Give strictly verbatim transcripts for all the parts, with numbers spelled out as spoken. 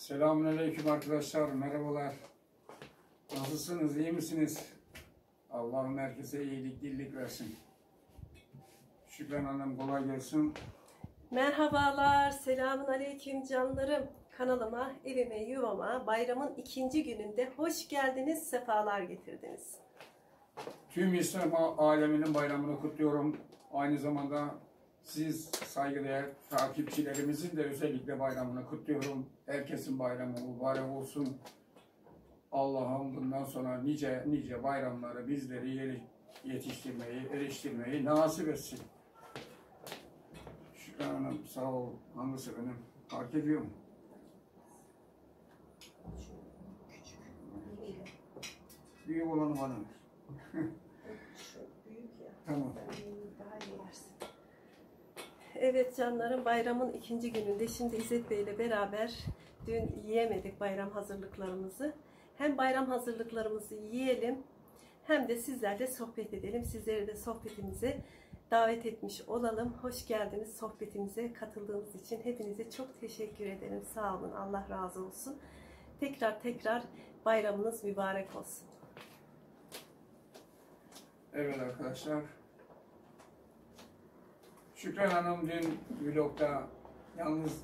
Selamünaleyküm arkadaşlar, merhabalar. Nasılsınız, iyi misiniz? Allah'ım herkese iyilik, dirlik versin. Şükran Hanım kolay gelsin. Merhabalar, selamünaleyküm canlarım. Kanalıma, evime, yuvama bayramın ikinci gününde hoş geldiniz, sefalar getirdiniz. Tüm İslam aleminin bayramını kutluyorum. Aynı zamanda siz saygıdeğer takipçilerimizin de özellikle bayramını kutluyorum. Herkesin bayramı mübarek olsun. Allah'ım bundan sonra nice nice bayramları bizleri yetiştirmeyi, eriştirmeyi nasip etsin. Şükran Hanım sağ ol. Hangisi benim? Fark ediyor mu? Büyük olanı bana ver. Tamam. Evet canlarım, bayramın ikinci gününde şimdi İzzet Bey ile beraber dün yiyemedik bayram hazırlıklarımızı. Hem bayram hazırlıklarımızı yiyelim hem de sizlerle sohbet edelim. Sizleri de sohbetimize davet etmiş olalım. Hoş geldiniz, sohbetimize katıldığınız için hepinize çok teşekkür ederim. Sağ olun, Allah razı olsun. Tekrar tekrar bayramınız mübarek olsun. Evet arkadaşlar. Şükran Hanım dün vlogda yalnız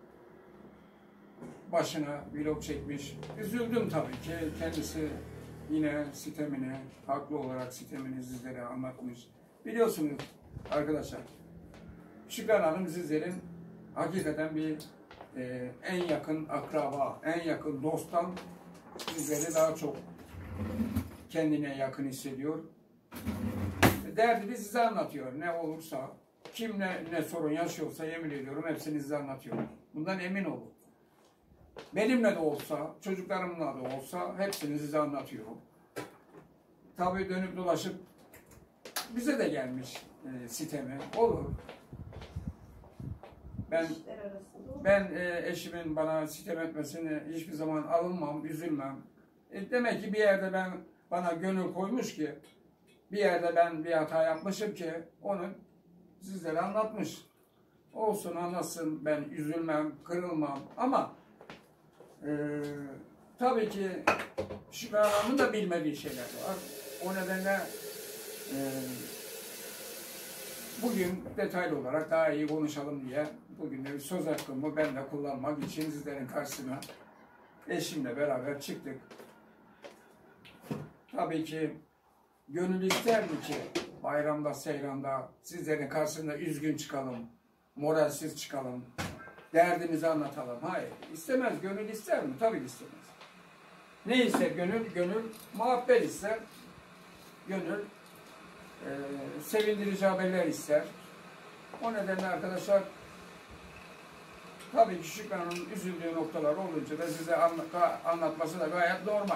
başına vlog çekmiş. Üzüldüm tabii ki. Kendisi yine sitemini, haklı olarak sitemini sizlere anlatmış. Biliyorsunuz arkadaşlar, Şükran Hanım sizlerin hakikaten bir e, en yakın akraba, en yakın dosttan sizleri daha çok kendine yakın hissediyor. Derdini size anlatıyor. Ne olursa, kim ne, ne sorun yaşıyorsa yemin ediyorum hepsini size anlatıyor. Bundan emin olun. Benimle de olsa, çocuklarımla da olsa hepsini size anlatıyorum. Tabii dönüp dolaşıp bize de gelmiş e, sitemi. Olur. Ben ben e, eşimin bana sitem etmesini hiçbir zaman alınmam, üzülmem. E, demek ki bir yerde ben bana gönül koymuş ki, bir yerde ben bir hata yapmışım ki onu sizlere anlatmış. Olsun, anlatsın, ben üzülmem, kırılmam ama e, tabii ki Şükran Hanım'ın da bilmediği şeyler var. O nedenle e, bugün detaylı olarak daha iyi konuşalım diye bugün de bir söz hakkımı ben de kullanmak için sizlerin karşısına eşimle beraber çıktık. Tabii ki gönül ister mi ki bayramda, seyranda sizlerin karşısında üzgün çıkalım, moralsiz çıkalım, derdimizi anlatalım? Hayır, istemez. Gönül ister mi? Tabii ki istemez. Ne ister gönül? Gönül muhabbet ister. Gönül e, sevindirici haberler ister. O nedenle arkadaşlar tabii ki Şükran'ın üzüldüğü noktalar olunca da size anlatması da gayet normal.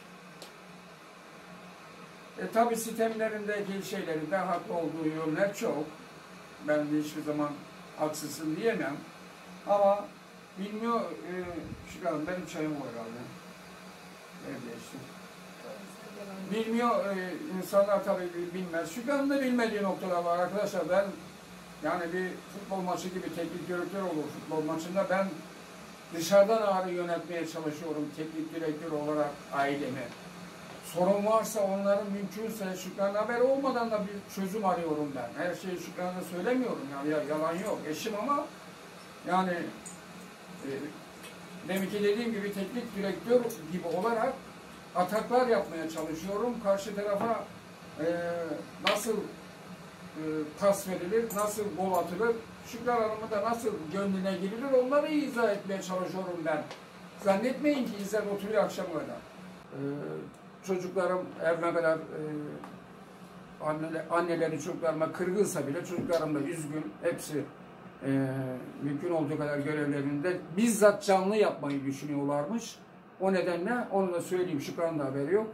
E, tabii sistemlerindeki şeylerinde haklı olduğu yönler çok. Ben de hiçbir zaman haksızsın diyemem. Ama bilmiyor, e, Şükran Hanım benim çayım var herhalde. Evde işte. Bilmiyor, e, insanlar tabii bilmez. Şükran'ın da bilmediği noktalar var arkadaşlar. Ben yani bir futbol maçı gibi teknik direktör olur futbol maçında. Ben dışarıdan ağrı yönetmeye çalışıyorum teknik direktör olarak ailemi. Sorun varsa onların mümkünse Şükran'la haber olmadan da bir çözüm arıyorum ben. Her şeyi Şükran'a söylemiyorum yani, yalan yok. Eşim ama yani e, demek ki dediğim gibi teknik direktör gibi olarak ataklar yapmaya çalışıyorum. Karşı tarafa e, nasıl e, pas verilir, nasıl gol atılır, Şükran Hanım'ı da nasıl gönlüne girilir onları izah etmeye çalışıyorum ben. Zannetmeyin ki İzzet oturuyor akşam kadar. E, Çocuklarım her ne kadar e, anneler, anneleri çocuklarıma kırgınsa bile çocuklarım da üzgün. Hepsi e, mümkün olduğu kadar görevlerinde bizzat canlı yapmayı düşünüyorlarmış. O nedenle onu da söyleyeyim, Şükran'ın da haberi yok.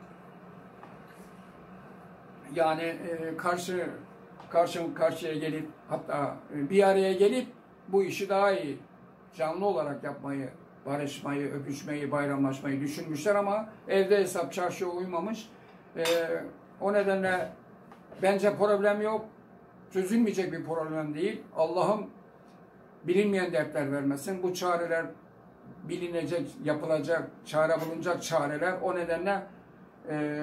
Yani e, karşı karşı karşıya gelip hatta e, bir araya gelip bu işi daha iyi canlı olarak yapmayı, barışmayı, öpüşmeyi, bayramlaşmayı düşünmüşler ama evde hesap çarşıya uymamış. Ee, o nedenle bence problem yok. Çözülmeyecek bir problem değil. Allah'ım bilinmeyen dertler vermesin. Bu çareler bilinecek, yapılacak, çare bulunacak çareler. O nedenle e,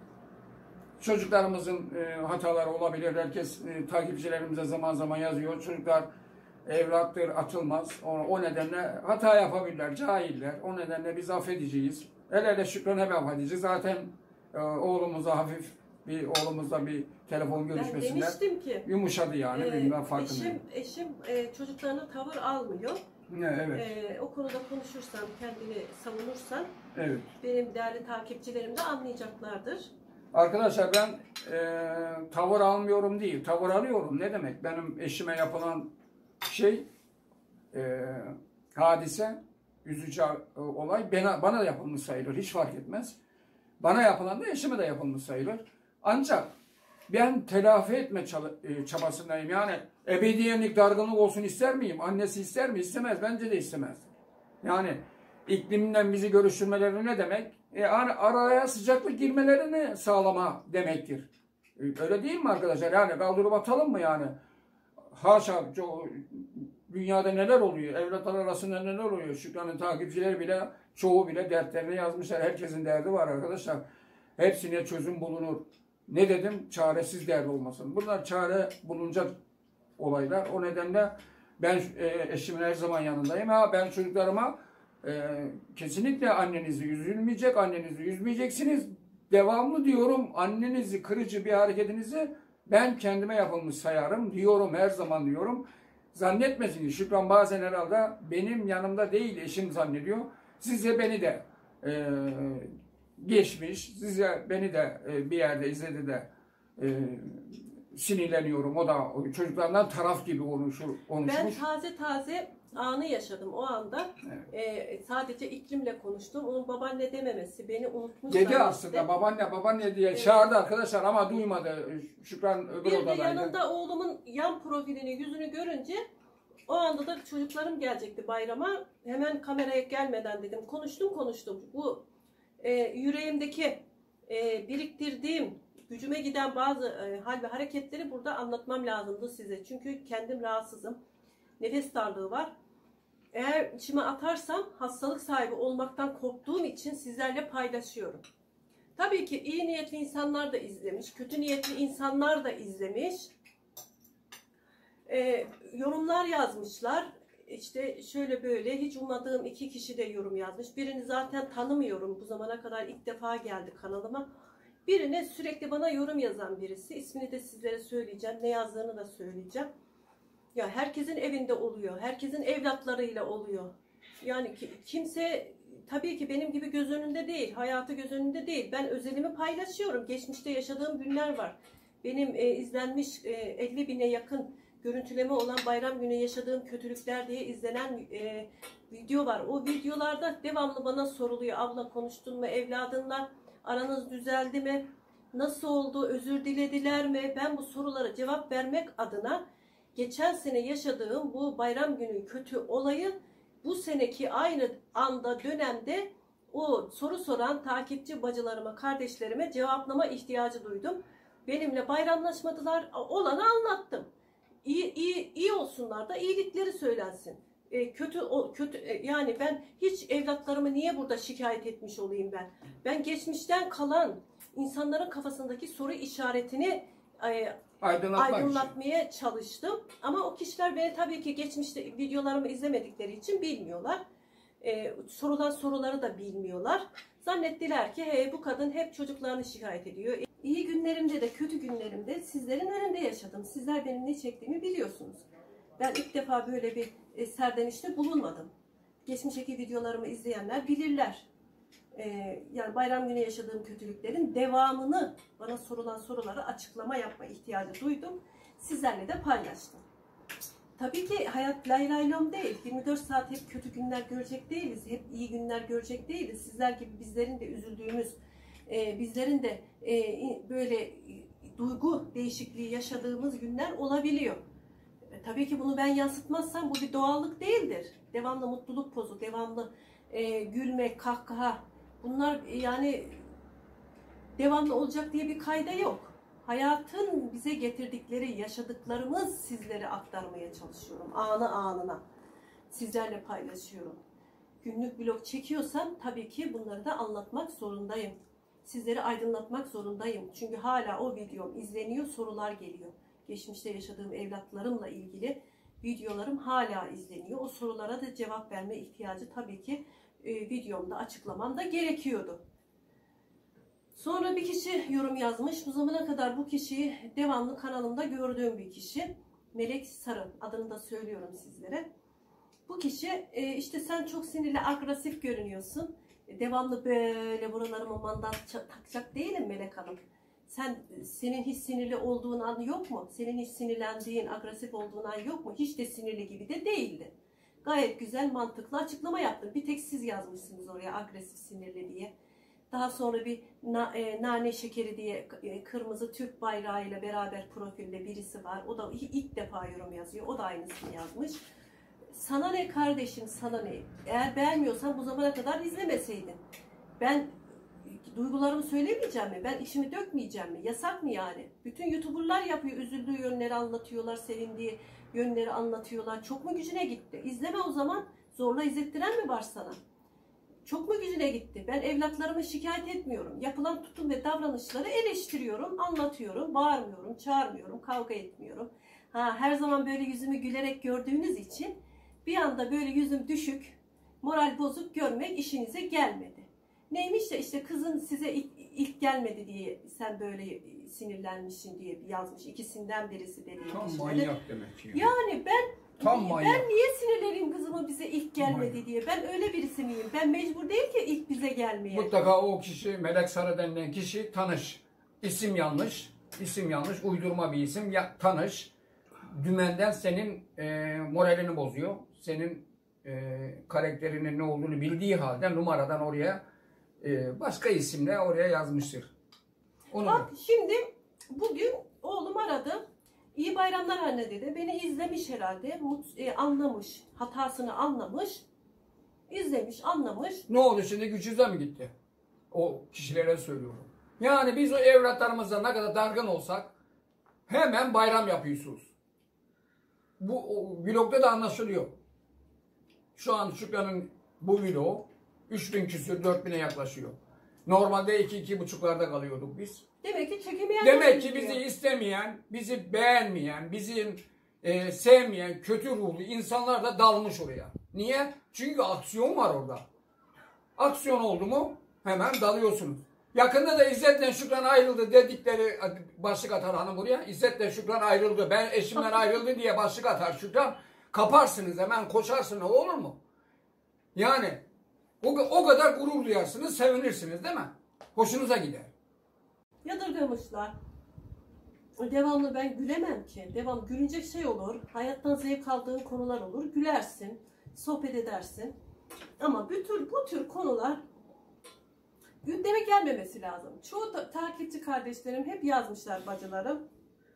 çocuklarımızın e, hataları olabilir. Herkes e, takipçilerimize zaman zaman yazıyor. Çocuklar evlattır, atılmaz. O, o nedenle hata yapabilirler, cahiller. O nedenle biz affedeceğiz. El ele Şükran hep affedeceğiz. Zaten e, oğlumuza hafif bir oğlumuzla bir telefon görüşmesinde ben demiştim ki yumuşadı yani. e, ben farkındayım. eşim, eşim e, çocuklarına tavır almıyor. Ne, evet. E, o konuda konuşursan, kendini savunursan Evet. benim değerli takipçilerim de anlayacaklardır. Arkadaşlar ben e, tavır almıyorum değil, tavır alıyorum. Ne demek? Benim eşime yapılan şey, e, hadise, üzücü olay bana, bana da yapılmış sayılır. Hiç fark etmez. Bana yapılan da eşime de yapılmış sayılır. Ancak ben telafi etme çabasındayım. Yani ebediyenlik, dargınlık olsun ister miyim? Annesi ister mi? İstemez. Bence de istemez. Yani iklimden bizi görüştürmeleri ne demek? E, araya sıcaklık girmelerini sağlama demektir. E, öyle değil mi arkadaşlar? Yani kaldırıp atalım mı yani? Haşa, dünyada neler oluyor? Evlatlar arasında neler oluyor? Şükran'ın takipçileri bile, çoğu bile dertlerini yazmışlar. Herkesin derdi var arkadaşlar. Hepsine çözüm bulunur. Ne dedim? Çaresiz derdi olmasın. Bunlar çare bulunacak olaylar. O nedenle ben e, eşimin her zaman yanındayım. Ha, ben çocuklarıma e, kesinlikle annenizi üzülmeyecek, annenizi üzmeyeceksiniz. Devamlı diyorum, annenizi kırıcı bir hareketinizi ben kendime yapılmış sayarım diyorum, her zaman diyorum. Zannetmesiniz, Şükran bazen herhalde benim yanımda değil eşim zannediyor. Size beni de e, geçmiş, size beni de e, bir yerde izledi de e, sinirleniyorum. O da o çocuklardan taraf gibi konuşur, konuşmuş. Ben taze taze anı yaşadım o anda. Evet. Ee, sadece iklimle konuştum. Onun babaanne dememesi beni unutmuş. Dedi aslında işte. babaanne babaanne diye evet. Çağırdı arkadaşlar ama duymadı. Şükran öbür bir odadaydı. Bir de yanında oğlumun yan profilini, yüzünü görünce o anda da çocuklarım gelecekti bayrama. Hemen kameraya gelmeden dedim. Konuştum konuştum. Bu e, yüreğimdeki e, biriktirdiğim, gücüme giden bazı e, hal ve hareketleri burada anlatmam lazımdı size. Çünkü kendim rahatsızım. Nefes darlığı var. Eğer içime atarsam hastalık sahibi olmaktan korktuğum için sizlerle paylaşıyorum. Tabii ki iyi niyetli insanlar da izlemiş, kötü niyetli insanlar da izlemiş. Ee, yorumlar yazmışlar. İşte şöyle böyle, hiç ummadığım iki kişi de yorum yazmış. Birini zaten tanımıyorum. Bu zamana kadar ilk defa geldi kanalıma. Birine sürekli bana yorum yazan birisi. İsmini de sizlere söyleyeceğim. Ne yazdığını da söyleyeceğim. Ya herkesin evinde oluyor. Herkesin evlatlarıyla oluyor. Yani ki, kimse tabii ki benim gibi göz önünde değil. Hayatı göz önünde değil. Ben özelimi paylaşıyorum. Geçmişte yaşadığım günler var. Benim e, izlenmiş e, elli bine yakın görüntüleme olan bayram günü yaşadığım kötülükler diye izlenen e, video var. O videolarda devamlı bana soruluyor. Abla konuştun mu evladınla? Aranız düzeldi mi? Nasıl oldu? Özür dilediler mi? Ben bu sorulara cevap vermek adına geçen sene yaşadığım bu bayram günü kötü olayı bu seneki aynı anda dönemde o soru soran takipçi bacılarıma, kardeşlerime cevaplama ihtiyacı duydum. Benimle bayramlaşmadılar. Olanı anlattım. İyi, iyi, iyi olsunlar da iyilikleri söylensin. E, kötü o kötü e, yani ben hiç evlatlarımı niye burada şikayet etmiş olayım ben? Ben geçmişten kalan insanların kafasındaki soru işaretini e, aydınlatmaya çalıştım. Ama o kişiler beni tabii ki geçmişte videolarımı izlemedikleri için bilmiyorlar. Ee, sorulan soruları da bilmiyorlar. Zannettiler ki hey, bu kadın hep çocuklarını şikayet ediyor. İyi günlerimde de kötü günlerimde sizlerin önünde yaşadım. Sizler benim ne çektiğimi biliyorsunuz. Ben ilk defa böyle bir e, serdenişte bulunmadım. Geçmişteki videolarımı izleyenler bilirler. Ee, yani bayram günü yaşadığım kötülüklerin devamını, bana sorulan sorulara açıklama yapma ihtiyacı duydum. Sizlerle de paylaştım. Tabii ki hayat lay lay lom değil. yirmi dört saat hep kötü günler görecek değiliz. Hep iyi günler görecek değiliz. Sizler gibi bizlerin de üzüldüğümüz, e, bizlerin de e, böyle duygu değişikliği yaşadığımız günler olabiliyor. E, tabii ki bunu ben yansıtmazsam bu bir doğallık değildir. Devamlı mutluluk pozu, devamlı e, gülme, kahkaha. Bunlar yani devamlı olacak diye bir kayda yok. Hayatın bize getirdikleri, yaşadıklarımız sizlere aktarmaya çalışıyorum. Anı anına. Sizlerle paylaşıyorum. günlük vlog çekiyorsam tabii ki bunları da anlatmak zorundayım. Sizleri aydınlatmak zorundayım. Çünkü hala o videom izleniyor, sorular geliyor. Geçmişte yaşadığım evlatlarımla ilgili videolarım hala izleniyor. O sorulara da cevap verme ihtiyacı tabii ki e, videomda açıklamam da gerekiyordu. Sonra bir kişi yorum yazmış. Bu zamana kadar bu kişiyi devamlı kanalımda gördüğüm bir kişi. Melek Sarı, adını da söylüyorum sizlere. Bu kişi e, işte sen çok sinirli, agresif görünüyorsun. Devamlı böyle buralarıma mandat takacak değilim Melek Hanım. Sen, senin hiç sinirli olduğun an yok mu? Senin hiç sinirlendiğin, agresif olduğun an yok mu? Hiç de sinirli gibi de değildi. Gayet güzel, mantıklı açıklama yaptım. Bir tek siz yazmışsınız oraya agresif, sinirli diye. Daha sonra bir na, e, nane şekeri diye e, kırmızı Türk bayrağıyla beraber profilde birisi var. O da ilk defa yorum yazıyor. O da aynısını yazmış. Sana ne kardeşim, sana ne? Eğer beğenmiyorsan bu zamana kadar izlemeseydin. Ben duygularımı söylemeyeceğim mi? Ben işimi dökmeyeceğim mi? Yasak mı yani? Bütün YouTuber'lar yapıyor. Üzüldüğü yönleri anlatıyorlar. Sevindiği yönleri anlatıyorlar. Çok mu gücüne gitti? İzleme o zaman. Zorla izlettiren mi var sana? Çok mu gücüne gitti? Ben evlatlarımı şikayet etmiyorum. Yapılan tutum ve davranışları eleştiriyorum, anlatıyorum, bağırmıyorum, çağırmıyorum, kavga etmiyorum. Ha, her zaman böyle yüzümü gülerek gördüğünüz için bir anda böyle yüzüm düşük, moral bozuk görmek işinize gelmedi. Neymiş de işte kızın size ilk, ilk gelmedi diye sen böyle sinirlenmişsin diye yazmış. İkisinden birisi dediğim Tam kişilere. manyak demek ki. Yani ben Tam manyak. ben niye sinirleneyim kızıma bize ilk gelmedi manyak diye? Ben öyle birisi miyim? Ben mecbur değil ki ilk bize gelmeye. Mutlaka o kişi, Melek Sarı denilen kişi tanış. İsim yanlış. İsim yanlış. Uydurma bir isim. Ya, tanış. Dümenden senin e, moralini bozuyor. Senin e, karakterinin ne olduğunu bildiği halde numaradan oraya e, başka isimle oraya yazmıştır. Onu Bak da. Şimdi bugün oğlum aradı. İyi bayramlar anne dedi. Beni izlemiş herhalde. Mut, e, anlamış. Hatasını anlamış. İzlemiş, anlamış. Ne oldu şimdi? Gücüze mi gitti? O kişilere söylüyorum. Yani biz o evlatlarımızla ne kadar dargın olsak hemen bayram yapıyorsunuz. Bu o, vlogda da anlaşılıyor. Şu an Şükran'ın bu vlog üç bin küsür dört bine yaklaşıyor. Normalde iki iki buçuklarda kalıyorduk biz. Demek ki çekemeyen Demek ki bizi istemeyen, bizi beğenmeyen, bizi e, sevmeyen kötü ruhlu insanlar da dalmış oraya. Niye? Çünkü aksiyon var orada. Aksiyon oldu mu hemen dalıyorsunuz. Yakında da İzzet'le Şükran ayrıldı dedikleri başlık atar hanım buraya. İzzet'le Şükran ayrıldı. Ben eşimden ayrıldı diye başlık atar Şükran. Kaparsınız hemen koşarsınız, olur mu? Yani o, o kadar gurur duyarsınız, sevinirsiniz değil mi? Hoşunuza gider. Yadırgamışlar. Devamlı ben gülemem ki. Devam gülünecek şey olur. Hayattan zevk aldığın konular olur. Gülersin. Sohbet edersin. Ama bu tür, bu tür konular gündeme gelmemesi lazım. Çoğu ta takipçi kardeşlerim hep yazmışlar, bacılarım.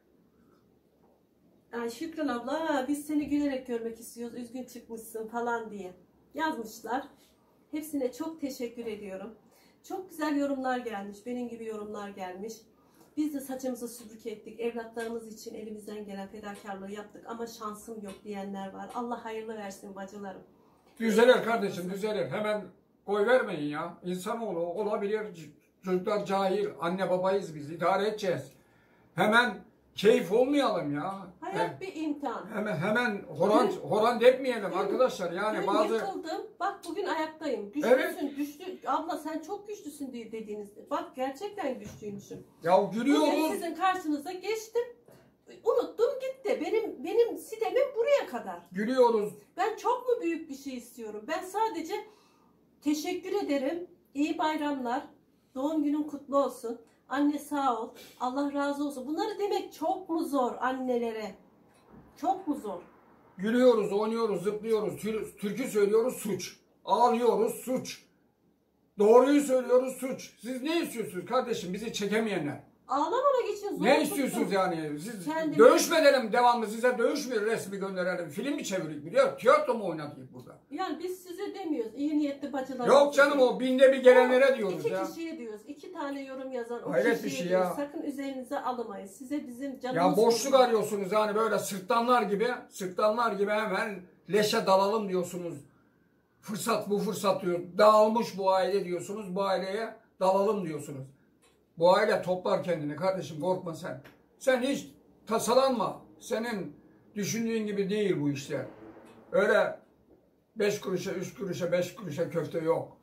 Ay Şükran abla biz seni gülerek görmek istiyoruz. Üzgün çıkmışsın falan diye yazmışlar. Hepsine çok teşekkür ediyorum. Çok güzel yorumlar gelmiş. Benim gibi yorumlar gelmiş. Biz de saçımızı süpürge ettik. Evlatlarımız için elimizden gelen fedakarlığı yaptık. Ama şansım yok diyenler var. Allah hayırlı versin bacılarım. Düzelir kardeşim, düzelir. Hemen koy vermeyin ya. İnsanoğlu olabilir. Çocuklar cahil. Anne babayız biz. İdare edeceğiz. Hemen keyif olmayalım ya. Hayat He, bir imtihan. hemen hemen horan horan etmeyelim arkadaşlar. Yani Dün bazı yıkıldım. Bak bugün ayaktayım. Güçlüsün, Evet. güçlü. Abla sen çok güçlüsün diye dediğinizde. Bak gerçekten güçlüymüşüm. ya Bugün gülüyoruz. sizin karşınıza geçtim. Unuttum gitti. Benim benim sitemim buraya kadar. Gülüyoruz. Ben çok mu büyük bir şey istiyorum? Ben sadece teşekkür ederim. İyi bayramlar. Doğum günün kutlu olsun. Anne sağ ol. Allah razı olsun. Bunları demek çok mu zor annelere? Çok mu zor? Gülüyoruz, oynuyoruz, zıplıyoruz. Tür, türkü söylüyoruz, suç. Ağlıyoruz, suç. Doğruyu söylüyoruz, suç. Siz ne istiyorsunuz kardeşim? Bizi çekemeyenler. Ağlamamak için zor. Ne istiyorsunuz yani? Siz Kendimi... dövüşmeyelim devamlı, size dövüş mü resmi gönderelim, film mi çevirik mi diyor, tiyatro mu oynatayım burada? Yani biz size demiyoruz, iyi niyetli bacılar. Yok canım, o binde bir gelenlere diyoruz iki ya. İki kişiye diyoruz, iki tane yorum yazan o Hayret kişiye bir şey diyoruz. ya. Sakın üzerinize alınmayın. Size bizim canımız... Ya boşluk arıyorsunuz yani, böyle sırtlanlar gibi, sırtlanlar gibi hemen leşe dalalım diyorsunuz. Fırsat bu fırsat diyor. Dağılmış bu aile diyorsunuz. Bu aileye dalalım diyorsunuz. Bu aile toplar kendini kardeşim, korkma sen. Sen hiç tasalanma. Senin düşündüğün gibi değil bu işler. Öyle beş kuruşa, üç kuruşa, beş kuruşa köfte yok.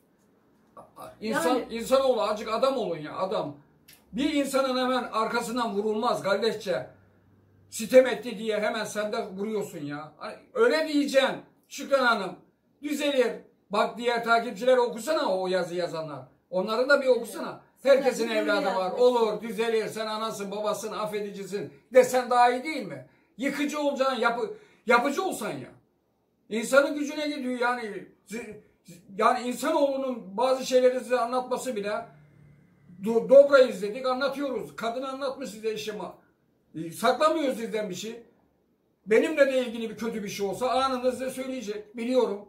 İnsan, yani... insanoğlu azıcık adam olun ya, adam. Bir insanın hemen arkasından vurulmaz kardeşçe. Sitem etti diye hemen sen de vuruyorsun ya. Öyle diyeceksin Şükran Hanım. Düzelir. Bak diğer takipçiler okusana o yazı yazanlar. Onların da bir okusana. Herkesin evladı var. Olur, düzelir. Sen anasın, babasın, affedicisin. Desen daha iyi değil mi? Yıkıcı olacaksın, yapı, yapıcı olsan ya. İnsanın gücüne gidiyor yani. Yani insanoğlunun bazı şeyleri size anlatması bile, do, Dobra izledik, anlatıyoruz. Kadın anlatmış size işimi. Saklamıyoruz sizden bir şey. Benimle de ilgili bir kötü bir şey olsa anında size söyleyecek. Biliyorum.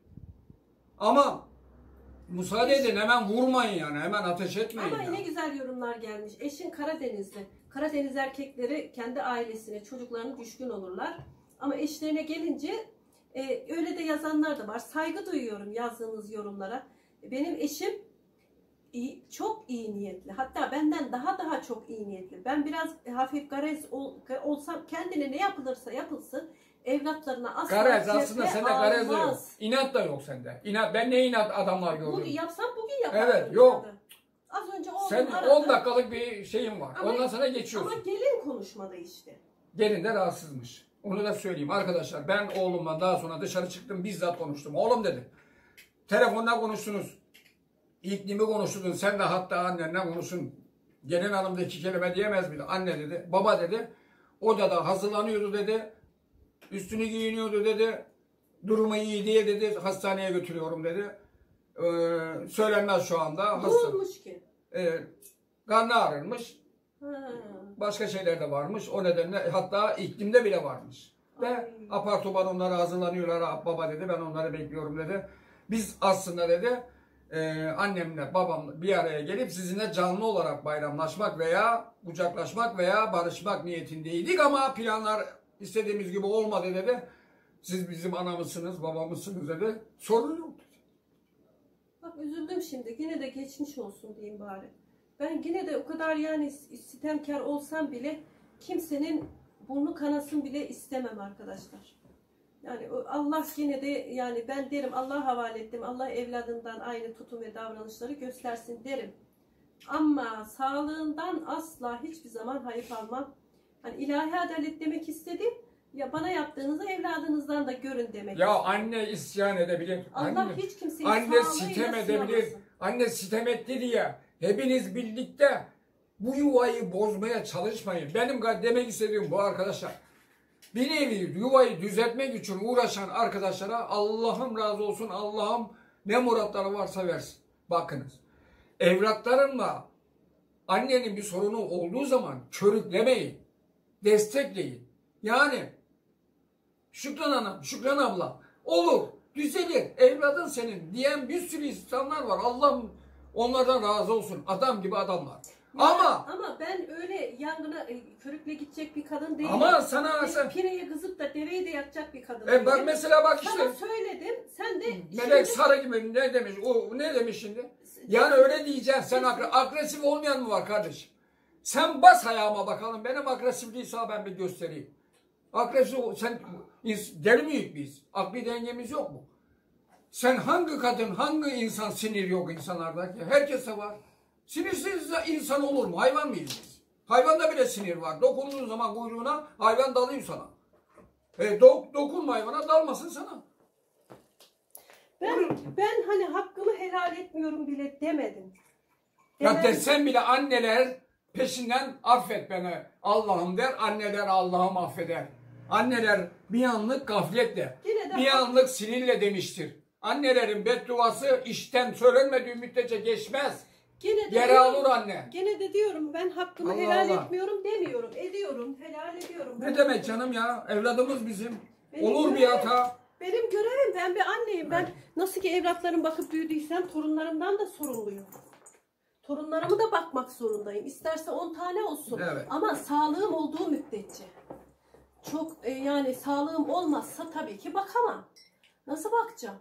Ama müsaade edin, hemen vurmayın yani. Hemen ateş etmeyin. Ama ya. ne güzel yorumlar gelmiş. Eşin Karadenizli. Karadeniz erkekleri kendi ailesine, çocuklarına düşkün olurlar. Ama eşlerine gelince e, öyle de yazanlar da var. Saygı duyuyorum yazdığınız yorumlara. Benim eşim iyi, çok iyi niyetli. Hatta benden daha daha çok iyi niyetli. Ben biraz hafif garez ol, olsam kendine ne yapılırsa yapılsın evlatlarına asla garez aslında sende garez almaz. yok. İnat da yok sende. İnat, ben ne inat adamlar gördüm. Bugün yapsam bugün yaparım. Evet, yok. Az önce oğlum sen aradı. on dakikalık bir şeyin var. Ama, ondan sonra geçiyorsun. Ama gelin konuşmada işte. Gelin de rahatsızmış. Onu da söyleyeyim arkadaşlar. Ben oğlumla daha sonra dışarı çıktım, bizzat konuştum. Oğlum dedi. Telefonla konuştunuz. İklimi konuştun. Sen de hatta annenle konuşun. Gelin hanım da iki kelime diyemez miydi? Anne dedi. Baba dedi. O da da hazırlanıyordu dedi. Üstünü giyiniyordu dedi. Durumu iyi diye dedi. Hastaneye götürüyorum dedi. Ee, söylenmez şu anda. Ne olmuş ki? Ee, karnı ağrırmış. Ha. Başka şeyler de varmış. O nedenle hatta iklimde bile varmış. Ve Ay. apar topar onlara hazırlanıyorlar. Baba dedi, ben onları bekliyorum dedi. Biz aslında dedi e, annemle babamla bir araya gelip sizinle canlı olarak bayramlaşmak veya kucaklaşmak veya barışmak niyetindeydik ama planlar istediğimiz gibi olmadı dedi. Siz bizim anamızsınız, babamızsınız dedi. Sorun yok dedi. Bak üzüldüm şimdi. Yine de geçmiş olsun diyeyim bari. Ben yine de o kadar yani sitemkar olsam bile kimsenin burnu kanasın bile istemem arkadaşlar. Yani Allah yine de yani ben derim Allah'a havale ettim. Allah evladından aynı tutum ve davranışları göstersin derim. Ama sağlığından asla hiçbir zaman hayır almam. Hani ilahi adalet demek istedim. Ya bana yaptığınızı evladınızdan da görün demek. Ya anne isyan edebilir. Allah anne, hiç kimseyi anne sağlığıyla sitem edebilir. sınamasın. Anne sitem etti diye hepiniz birlikte bu yuvayı bozmaya çalışmayın. Benim demek istediğim bu arkadaşlar. Bir nevi yuvayı düzeltmek için uğraşan arkadaşlara Allah'ım razı olsun, Allah'ım ne muratları varsa versin. Bakınız, evlatlarınla annenin bir sorunu olduğu zaman körüklemeyin, destekleyin. Yani Şükran Hanım, Şükran abla olur, düzelir, evladın senin diyen bir sürü insanlar var. Allah'ım onlardan razı olsun, adam gibi adamlar. Ya, ama ama ben öyle yangına e, körükle gidecek bir kadın değilim. Ama sana Ben sen pireye kızıp da deveye de yakacak bir kadın e değilim. bak mesela bak işte. Sana söyledim. Sen de Melek şimdi, Sarı gibi ne demiş? O ne demiş şimdi? Yani öyle diyeceksin. Sen agre- agresif olmayan mı var kardeşim? Sen bas ayağıma bakalım. Benim agresifliği ben bir göstereyim. Agresif sen deli miyiz biz? Akli dengemiz yok mu? Sen hangi kadın, hangi insan sinir yok insanlardaki? Herkese var. Sinirsiz insan olur mu? Hayvan mıyız biz? Hayvanda bile sinir var. Dokunduğun zaman kuyruğuna hayvan dalıyor sana. E, do dokunma hayvana, dalmasın sana. ben, ben hani hakkımı helal etmiyorum bile demedim. Ya Demem- desen bile anneler peşinden affet beni Allah'ım der. Anneler Allah'ım affeder. Anneler bir anlık gafletle, Yine de bir hak- anlık sinirle demiştir. Annelerin bedduası işten söylenmediği müddetçe geçmez. Gene de Yere diyorum- alır anne. Gene de diyorum ben hakkımı Allah helal Allah. etmiyorum demiyorum. Ediyorum, helal ediyorum. Ne demek canım ya? Evladımız bizim. Benim Olur bir görevim- hata. Benim görevim, ben bir anneyim. Ben nasıl ki evlatlarım bakıp büyüdüysem torunlarımdan da sorumluyum. Torunlarımı da bakmak zorundayım. İsterse on tane olsun. Evet. Ama sağlığım olduğu müddetçe. Çok e, yani sağlığım olmazsa tabii ki bakamam. Nasıl bakacağım?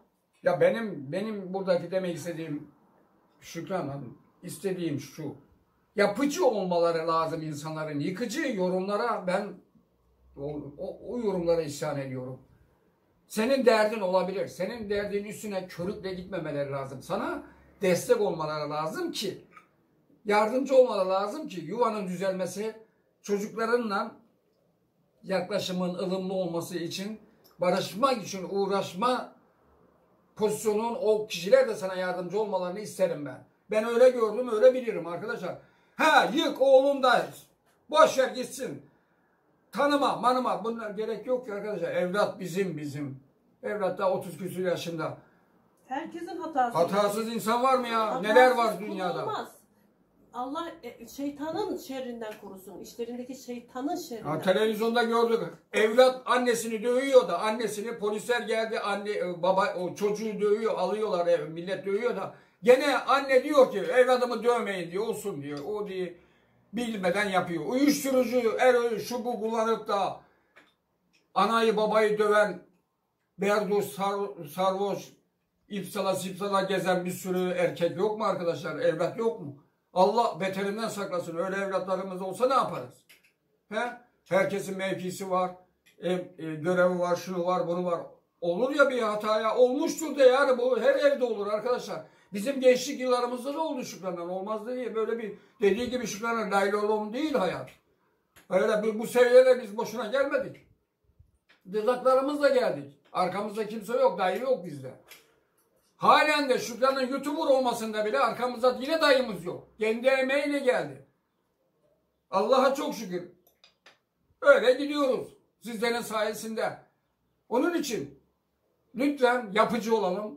Ya benim benim buradaki demek istediğim Şükran Hanım, istediğim şu. Yapıcı olmaları lazım insanların. Yıkıcı yorumlara ben o, o, o yorumlara isyan ediyorum. Senin derdin olabilir. Senin derdin üstüne körükle gitmemeleri lazım. Sana destek olmaları lazım ki, yardımcı olmaları lazım ki yuvanın düzelmesi, çocuklarınla yaklaşımın ılımlı olması için, barışmak için uğraşma pozisyonun o kişiler de sana yardımcı olmalarını isterim ben. Ben öyle gördüm, öyle bilirim arkadaşlar. Ha yık oğlum da boş ver gitsin. Tanıma, manıma bunlar gerek yok ki arkadaşlar. Evlat bizim bizim. Evlat da otuz küsur yaşında. Herkesin hatası. Hatasız insan var mı ya? Hatasız Neler var kul dünyada? olmaz. Allah e, şeytanın şerrinden korusun. İşlerindeki şeytanın şerrinden. Ha, televizyonda gördük. Evlat annesini dövüyor da annesini polisler geldi. Anne baba o çocuğu dövüyor, alıyorlar ev, millet dövüyor da gene anne diyor ki evladımı dövmeyin diyor, olsun diyor. O diye bilmeden yapıyor. Uyuşturucu, er, şu bu kullanıp da anayı babayı döven berduş, sar, sarhoş, ipsala sipsala gezen bir sürü erkek yok mu arkadaşlar? Evlat yok mu? Allah beterinden saklasın. Öyle evlatlarımız olsa ne yaparız? He? Herkesin mevkisi var. E, e, görevi var, şunu var, bunu var. Olur ya bir hataya. Olmuştur da yani bu her evde olur arkadaşlar. Bizim gençlik yıllarımızda da oldu Şükran'dan. Olmaz diye böyle bir dediği gibi Şükran'dan laylolom değil hayat. Öyle bir, bu seviyelere biz boşuna gelmedik. Dızaklarımızla geldik. Arkamızda kimse yok, dayı yok bizde. Halen de Şükran'ın YouTuber olmasında bile arkamızda yine dayımız yok. Kendi emeğiyle geldi. Allah'a çok şükür. Öyle gidiyoruz. Sizlerin sayesinde. Onun için lütfen yapıcı olalım.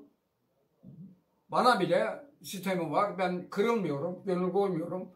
Bana bile sistemi var. Ben kırılmıyorum. Gönül koymuyorum.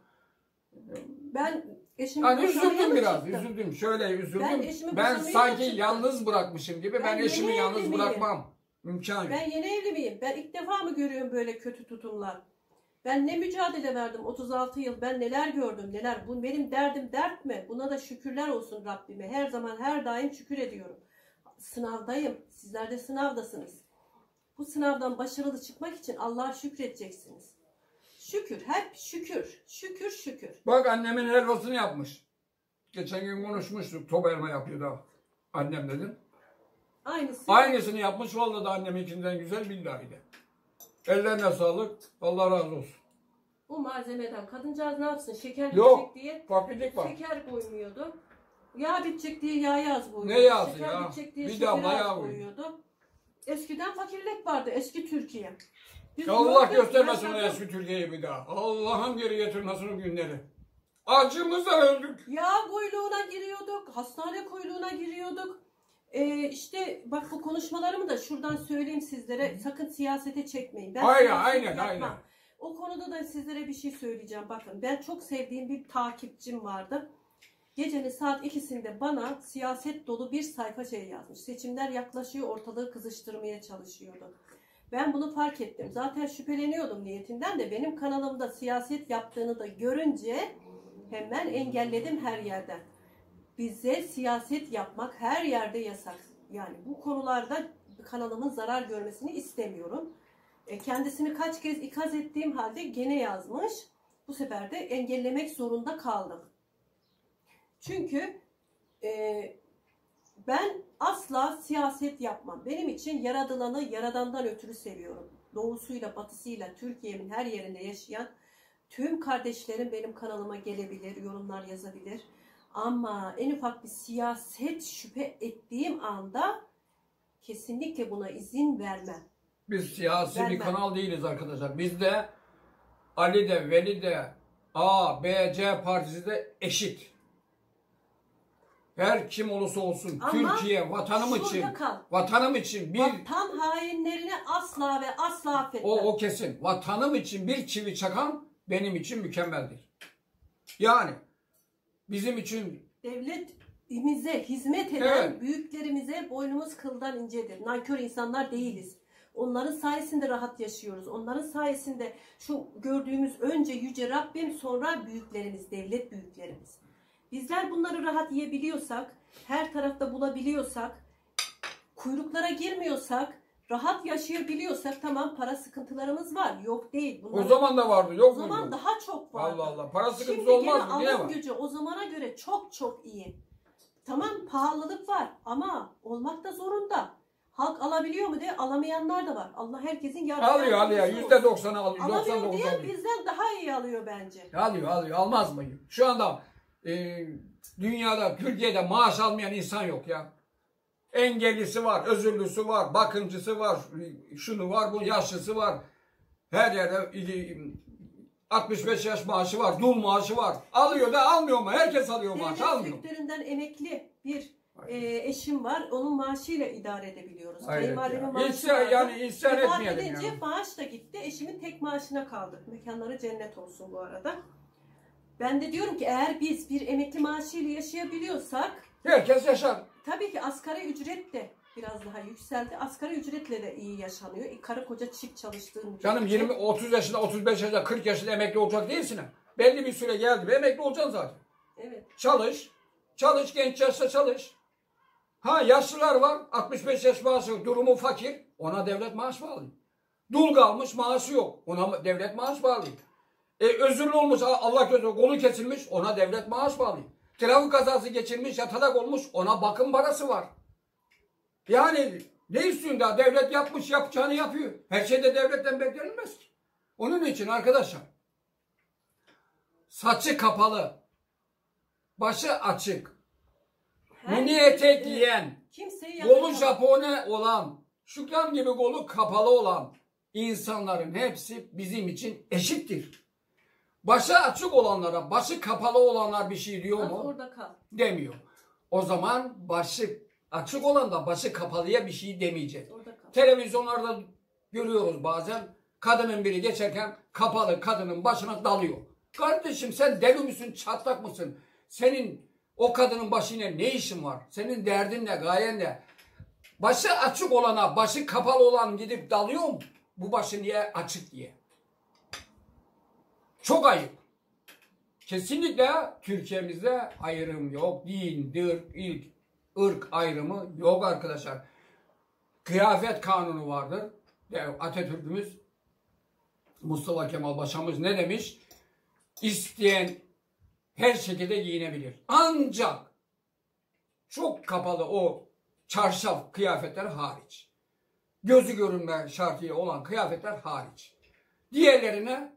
Ben eşimi Yani üzüldüm boşamaya biraz. çıktım. Üzüldüm. Şöyle üzüldüm. Ben Ben, eşimi ben boşamaya sanki çıktım. yalnız bırakmışım gibi. Ben, Ben eşimi yeni yalnız evli miyim? bırakmam. İmkan yok. Ben yeni evli miyim? Ben ilk defa mı görüyorum böyle kötü tutumlar? Ben ne mücadele verdim otuz altı yıl. Ben neler gördüm neler. Bu benim derdim dert mi? Buna da şükürler olsun Rabbime. Her zaman her daim şükür ediyorum. Sınavdayım. Sizler de sınavdasınız. Bu sınavdan başarılı çıkmak için Allah'a şükredeceksiniz. Şükür. Hep şükür. Şükür şükür. Bak annemin helvasını yapmış. Geçen gün konuşmuştuk. Top elma yapıyor da. Annem dedim. Aynısı. Aynısını yapmış. Vallahi da anneminkinden güzel billahi de. Ellerine sağlık. Allah razı olsun. Bu malzemeden kadıncağız ne yapsın? Şeker Yok, bitecek diye fakirlik var. şeker koymuyordu. Yağ bitecek diye yağ yaz koyuyordu. Ne yazı şeker ya? bitecek diye Bir şeker damla az yağ koyuyordu. Eskiden fakirlik vardı. Eski Türkiye. Biz Allah yok, göstermesin o yaşadık. eski Türkiye'yi bir daha. Allah'ın geri getirmesin o günleri. Acımızla öldük. Yağ kuyruğuna giriyorduk. Hastane kuyruğuna giriyorduk. Ee, işte bak bu konuşmalarımı da şuradan söyleyeyim sizlere. Sakın siyasete çekmeyin. Ben Aynen, siyaset aynen, yapmam. aynen. O konuda da sizlere bir şey söyleyeceğim. Bakın ben çok sevdiğim bir takipçim vardı. Gecenin saat ikisinde bana siyaset dolu bir sayfa şey yazmış. Seçimler yaklaşıyor, ortalığı kızıştırmaya çalışıyordu. Ben bunu fark ettim. Zaten şüpheleniyordum niyetinden de benim kanalımda siyaset yaptığını da görünce hemen engelledim her yerden. Bize siyaset yapmak her yerde yasak. Yani bu konularda kanalımın zarar görmesini istemiyorum. E, kendisini kaç kez ikaz ettiğim halde gene yazmış. Bu sefer de engellemek zorunda kaldım. Çünkü e, ben asla siyaset yapmam. Benim için yaradılanı yaradandan ötürü seviyorum. Doğusuyla batısıyla Türkiye'nin her yerinde yaşayan tüm kardeşlerim benim kanalıma gelebilir, yorumlar yazabilir. Ama en ufak bir siyaset şüphe ettiğim anda kesinlikle buna izin vermem. Biz siyasi Vermem. bir kanal değiliz arkadaşlar. Bizde Ali de, Veli de, A, B, C partisi de eşit. Her kim olursa olsun Ama Türkiye vatanım şurada için, kal. vatanım için bir Vatan hainlerini asla ve asla affetmem. o, o kesin. Vatanım için bir çivi çakan benim için mükemmeldir. Yani bizim için Devletimize hizmet eden Evet. büyüklerimize boynumuz kıldan incedir. Nankör insanlar değiliz. Onların sayesinde rahat yaşıyoruz. Onların sayesinde şu gördüğümüz önce Yüce Rabbim, sonra büyüklerimiz, devlet büyüklerimiz. Bizler bunları rahat yiyebiliyorsak, her tarafta bulabiliyorsak, kuyruklara girmiyorsak, rahat yaşayabiliyorsak tamam, para sıkıntılarımız var. Yok değil. O zaman da vardı. Yok O muydu? zaman daha çok vardı. Allah Allah. Para sıkıntısı Şimdi olmaz gene mı? Niye alım var? gücü o zamana göre çok çok iyi. Tamam, pahalılık var ama olmak da zorunda. Halk alabiliyor mu diye alamayanlar da var. Allah herkesin yardımcısı Alıyor alıyor. Yüzde doksanı alıyor. doksan Alamıyor dokuz diye alıyor. bizden daha iyi alıyor bence. Alıyor alıyor. Almaz mı? Şu anda e, dünyada, Türkiye'de maaş almayan insan yok ya. Engellisi var, özürlüsü var, bakımcısı var, şunu var, bu yaşlısı var. Her yerde altmış beş yaş maaşı var, dul maaşı var. Alıyor da almıyor mu? Herkes alıyor maaş, Devlet almıyor. sektöründen emekli bir e, eşim var. Onun maaşıyla idare edebiliyoruz. Hayret Kayınvalidemin ya. maaşı İsyan- vardı. yani isyan Vefat etmeyelim edince ya. maaş da gitti. Eşimin tek maaşına kaldı. Mekanları cennet olsun bu arada. Ben de diyorum ki eğer biz bir emekli maaşıyla yaşayabiliyorsak, Herkes yaşar. tabii ki asgari ücret de biraz daha yükseldi. Asgari ücretle de iyi yaşanıyor. E, karı koca çift çalıştığım Canım yirmi, otuz yaşında, otuz beş yaşında, kırk yaşında emekli olacak değilsin. ha. Belli bir süre geldi mi emekli olacaksın zaten. Evet. Çalış. Çalış, genç yaşta çalış. Ha yaşlılar var, altmış beş yaş maaşı, durumu fakir. Ona devlet maaş bağlıyor. Dul kalmış, maaşı yok. Ona devlet maaş bağlıyor. E, özürlü olmuş, Allah gözü kolu kesilmiş, ona devlet maaş bağlıyor. Trafik kazası geçirmiş, yatalak olmuş, ona bakım parası var. Yani ne istiyorsun daha? Devlet yapmış, yapacağını yapıyor. Her şey de devletten beklenilmez ki. Onun için arkadaşlar, saçı kapalı, başı açık, mini etek giyen, Kimseyi kolu yanıltamaz. Japone olan, Şükran gibi kolu kapalı olan insanların hepsi bizim için eşittir. Başı açık olanlara, başı kapalı olanlar bir şey diyor Bak mu? orada kal. Demiyor. O zaman başı açık olan da başı kapalıya bir şey demeyecek. Orada kal. Televizyonlarda görüyoruz bazen, kadının biri geçerken kapalı kadının başına dalıyor. Kardeşim sen deli misin, çatlak mısın? Senin o kadının başına ne işin var? Senin derdin ne, gayen ne? Başı açık olana, başı kapalı olan gidip dalıyor mu? Bu başı niye açık diye. Çok ayıp. Kesinlikle Türkiye'mizde ayrım yok. Din, dir, ilk, ırk ayrımı yok arkadaşlar. Kıyafet kanunu vardır. Atatürk'ümüz, Mustafa Kemal Paşa'mız ne demiş? İsteyen her şekilde giyinebilir. Ancak çok kapalı o çarşaf kıyafetler hariç. Gözü görünme şartıyla olan kıyafetler hariç. Diğerlerine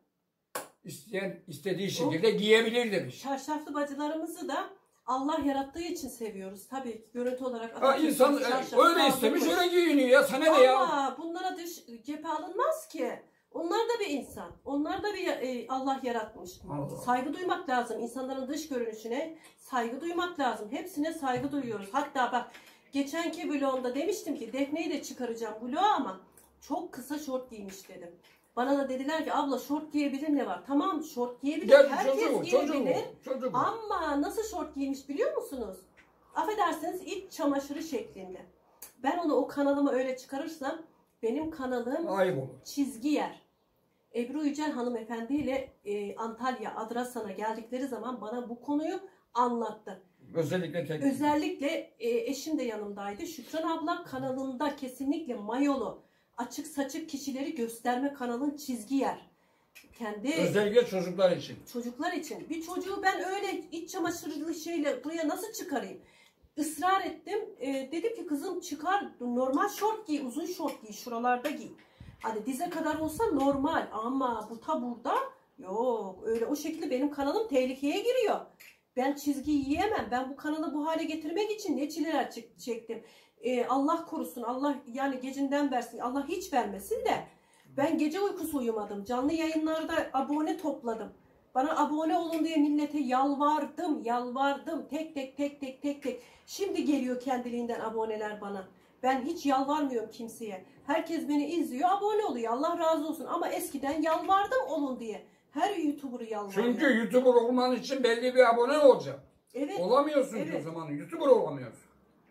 isteyen istediği şekilde giyebilir demiş. Çarşaflı bacılarımızı da Allah yarattığı için seviyoruz. Tabii ki görüntü olarak. Ha, insan çarşafı öyle istemiş, kaldırmış. öyle giyiniyor ya. Sana ne ya? Ama bunlara dış cephe alınmaz ki. Onlar da bir insan. Onlar da bir e, Allah yaratmış. Allah. Saygı duymak lazım. İnsanların dış görünüşüne saygı duymak lazım. Hepsine saygı duyuyoruz. Hatta bak geçenki vlogumda demiştim ki Defne'yi de çıkaracağım vloğa ama çok kısa şort giymiş dedim. Bana da dediler ki abla şort giyebilir ne var? Tamam şort giyebilir. Gel, Herkes çocuğu, giyebilir. çocuğu, çocuğu. Ama nasıl şort giymiş biliyor musunuz? Affedersiniz iç çamaşırı şeklinde. Ben onu o kanalıma öyle çıkarırsam benim kanalım Ayıp olur. çizgi yer. Ebru Yücel hanımefendi ile e, Antalya Adrasan'a geldikleri zaman bana bu konuyu anlattı. Özellikle tek. Özellikle e, eşim de yanımdaydı. Şükran abla kanalında kesinlikle mayolu, açık saçık kişileri gösterme kanalın çizgi yer. Kendi Özellikle çocuklar için. çocuklar için. Bir çocuğu ben öyle iç çamaşırlı şeyle buraya nasıl çıkarayım? Israr ettim. E, dedim ki kızım çıkar normal şort giy, uzun şort giy, şuralarda giy. Hadi dize kadar olsa normal ama bu ta burada yok. Öyle o şekilde benim kanalım tehlikeye giriyor. Ben çizgi yiyemem. Ben bu kanalı bu hale getirmek için ne çileler çektim. Ee, Allah korusun. Allah yani gecinden versin. Allah hiç vermesin de. Ben gece uykusu uyumadım. Canlı yayınlarda abone topladım. Bana abone olun diye millete yalvardım. Yalvardım. Tek tek tek tek tek tek. Şimdi geliyor kendiliğinden aboneler bana. Ben hiç yalvarmıyorum kimseye. Herkes beni izliyor, abone oluyor. Allah razı olsun. Ama eskiden yalvardım olun diye. Her YouTuber'ı yalvarıyor. Çünkü YouTuber olman için belli bir abone olacak. Evet. Olamıyorsun Evet. ki o zaman. YouTuber olamıyorsun.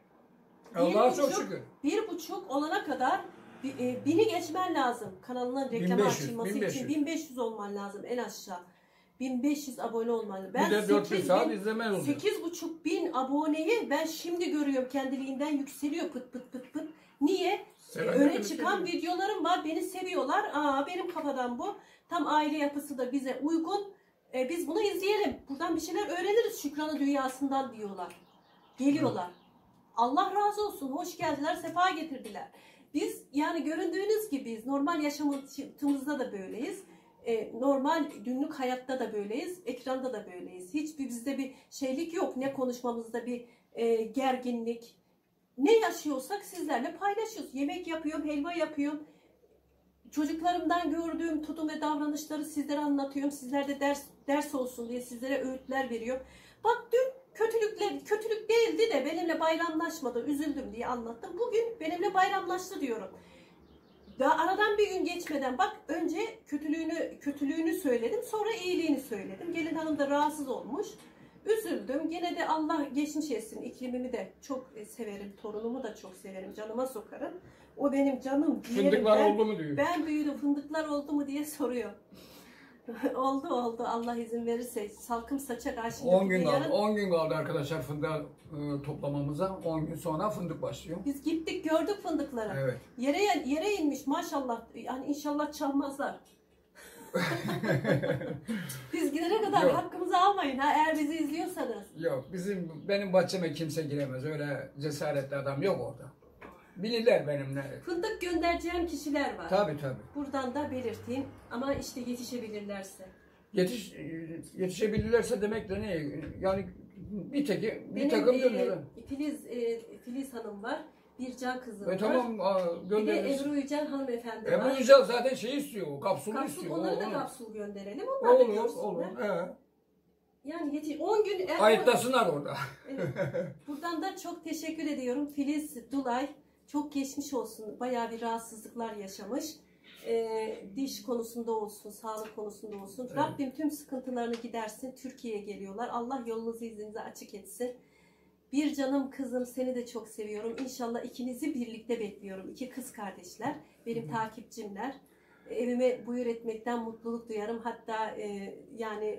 Allah'a Bir çok buçuk- şükür. Bir buçuk olana kadar bi- e, bini geçmen lazım. Kanalının reklam bin beş yüz, açılması bin beş için yüz. bin beş yüz olman lazım en aşağı. bin beş yüz abone olman lazım. Bir de dört yüz saat izleme oluyor. sekiz buçuk bin aboneyi ben şimdi görüyorum kendiliğinden yükseliyor pıt pıt pıt pıt. Niye? Sevenler Öne mi çıkan seviyor? videolarım var. Beni seviyorlar. Aa, benim kafadan bu. Tam aile yapısı da bize uygun. E, biz bunu izleyelim. Buradan bir şeyler öğreniriz Şükran'ın dünyasından diyorlar. Geliyorlar. Allah razı olsun. Hoş geldiler. Sefa getirdiler. Biz yani göründüğünüz gibiyiz. Normal yaşantımızda da böyleyiz. E, normal günlük hayatta da böyleyiz. Ekranda da böyleyiz. Hiçbir bizde bir şeylik yok. Ne konuşmamızda bir e, gerginlik. Ne yaşıyorsak sizlerle paylaşıyoruz. Yemek yapıyorum, helva yapıyorum. Çocuklarımdan gördüğüm tutum ve davranışları sizlere anlatıyorum. Sizler de ders ders olsun diye sizlere öğütler veriyorum. Bak dün kötülükler kötülük değildi de benimle bayramlaşmadı, üzüldüm diye anlattım. Bugün benimle bayramlaştı diyorum. Daha aradan bir gün geçmeden bak önce kötülüğünü kötülüğünü söyledim, sonra iyiliğini söyledim. Gelin hanım da rahatsız olmuş. Üzüldüm. Gene de Allah geçmiş etsin. İklimimi de çok severim. Torunumu da çok severim. Canıma sokarım. O benim canım. Ciğerim. Fındıklar Ben, oldu mu diyor. ben büyüdüm. Fındıklar oldu mu diye soruyor. oldu oldu. Allah izin verirse. Salkım saçak. on gün kaldı. on gün kaldı arkadaşlar fındık e, toplamamıza. on gün sonra fındık başlıyor. Biz gittik gördük fındıkları. Evet. Yere yere inmiş maşallah. Yani inşallah çalmazlar. Biz gidene kadar Yok. hakkımızı almayın ha eğer bizi izliyorsanız. Yok bizim benim bahçeme kimse giremez. Öyle cesaretli adam yok orada. Bilirler benimle. Fındık göndereceğim kişiler var. Tabii tabii. Buradan da belirteyim ama işte yetişebilirlerse. Yetiş, yetişebilirlerse demek de ne? Yani bir tek bir Benim takım e, gönderir. Filiz e, Filiz Hanım var. Bircan kızım E var. tamam aa, Bir de göndeririz. Ebru Yücel hanımefendi var. Ebru Yücel zaten şey istiyor, o kapsülü Kapsul, istiyor. onları da Onu- kapsul gönderelim. Onlar da Olur, görsünler. olur. He. Yani yetiş on gün e, Ayıtlasınlar orada. Evet. Buradan da çok teşekkür ediyorum. Filiz Dulay çok geçmiş olsun. Bayağı bir rahatsızlıklar yaşamış. Ee, diş konusunda olsun, sağlık konusunda olsun. Evet. Rabbim tüm sıkıntılarını gidersin. Türkiye'ye geliyorlar. Allah yolunuzu izninizi açık etsin. Bir canım kızım seni de çok seviyorum. İnşallah ikinizi birlikte bekliyorum. İki kız kardeşler. Benim Hı. takipçimler. Evime buyur etmekten mutluluk duyarım. Hatta e, yani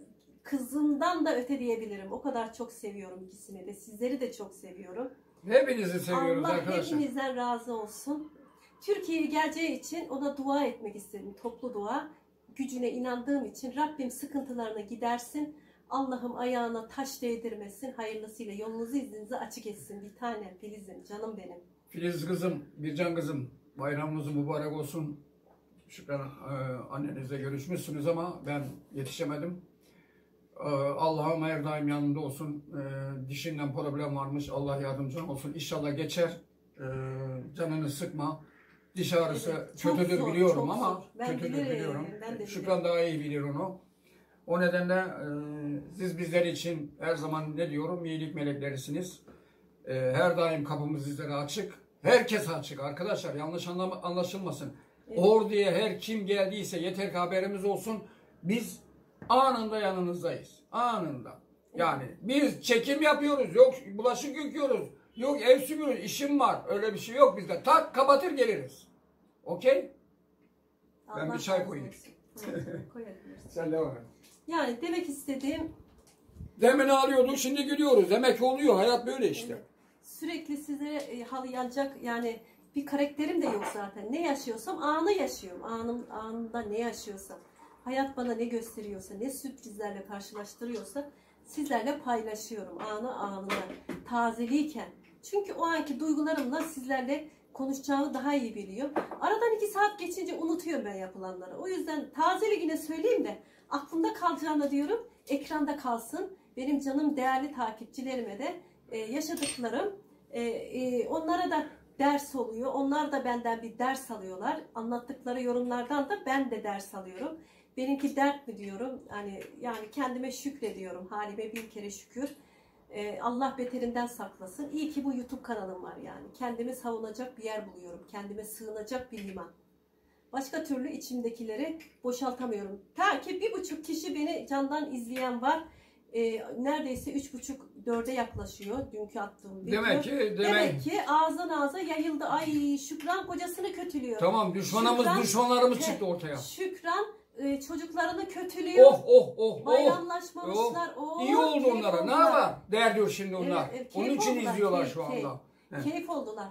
kızımdan da öte diyebilirim. O kadar çok seviyorum ikisini de. Sizleri de çok seviyorum. Hepinizi seviyoruz Allah arkadaşlar. hepinizden razı olsun. Türkiye'ye geleceği için ona dua etmek istedim. Toplu dua. Gücüne inandığım için Rabbim sıkıntılarını gidersin. Allah'ım ayağına taş değdirmesin. Hayırlısıyla yolunuzu izninizi açık etsin. Bir tane Filiz'im, canım benim. Filiz kızım, Bircan kızım, bayramınız mübarek olsun. Şükran e, annenizle görüşmüşsünüz ama ben yetişemedim. E, Allah'ım her daim yanında olsun. E, dişinden problem varmış. Allah yardımcın olsun. İnşallah geçer. E, canını sıkma. Diş ağrısı Evet, çok kötüdür zor, biliyorum çok ama zor. Ben kötüdür bilirim, biliyorum. ben de Şükran bilirim. daha iyi bilir onu. O nedenle e, siz bizler için her zaman ne diyorum? İyilik meleklerisiniz. E, her daim kapımız sizlere açık. Herkes açık arkadaşlar. Yanlış anlama, anlaşılmasın. Evet. Orduya her kim geldiyse yeter ki haberimiz olsun. Biz anında yanınızdayız. Anında. Yani biz çekim yapıyoruz. Yok bulaşık yıkıyoruz. Yok ev süpürüyoruz. İşim var. Öyle bir şey yok bizde. Tak kapatır geliriz. Okey? Ben Allah bir çay razı koyayım. olsun. Evet, koyabilirsin. Sen devam et. Yani demek istediğim Demin ağlıyorduk, şimdi gülüyoruz. Demek ki oluyor. Hayat böyle işte. sürekli sizlere e, halayacak yani bir karakterim de yok zaten. Ne yaşıyorsam anı yaşıyorum. Anım, anında ne yaşıyorsam. Hayat bana ne gösteriyorsa, ne sürprizlerle karşılaştırıyorsa sizlerle paylaşıyorum. Anı anına, tazeliyken. Çünkü o anki duygularımla sizlerle konuşacağımı daha iyi biliyorum. Aradan iki saat geçince unutuyorum ben yapılanları. O yüzden tazeliğine söyleyeyim de aklımda kalacağını diyorum. Ekranda kalsın. Benim canım değerli takipçilerime de e, yaşadıklarım e, e, onlara da ders oluyor. Onlar da benden bir ders alıyorlar. Anlattıkları yorumlardan da ben de ders alıyorum. Benimki dert mi diyorum. Hani yani kendime şükrediyorum. Halime bin kere şükür. Ee, Allah beterinden saklasın. İyi ki bu YouTube kanalım var yani. Kendimi savunacak bir yer buluyorum. Kendime sığınacak bir liman. Başka türlü içimdekileri boşaltamıyorum. Ta ki bir buçuk kişi beni candan izleyen var. Ee, neredeyse üç buçuk dörde yaklaşıyor dünkü attığım video. Demek ki demek, Demek ki ağızdan ağza yayıldı. Ay Şükran kocasını kötülüyor. tamam düşmanımız Şükran- düşmanlarımız He, çıktı ortaya. Şükran e, çocuklarını kötülüyor. Oh oh oh oh. Bayramlaşmamışlar. Oh. Oh, İyi oldu keyif onlara. Ne oldular. var? Derdiyor şimdi onlar. Evet, evet, Onun keyif için oldular, izliyorlar keyif, şu keyif. anda. He. Keyif oldular.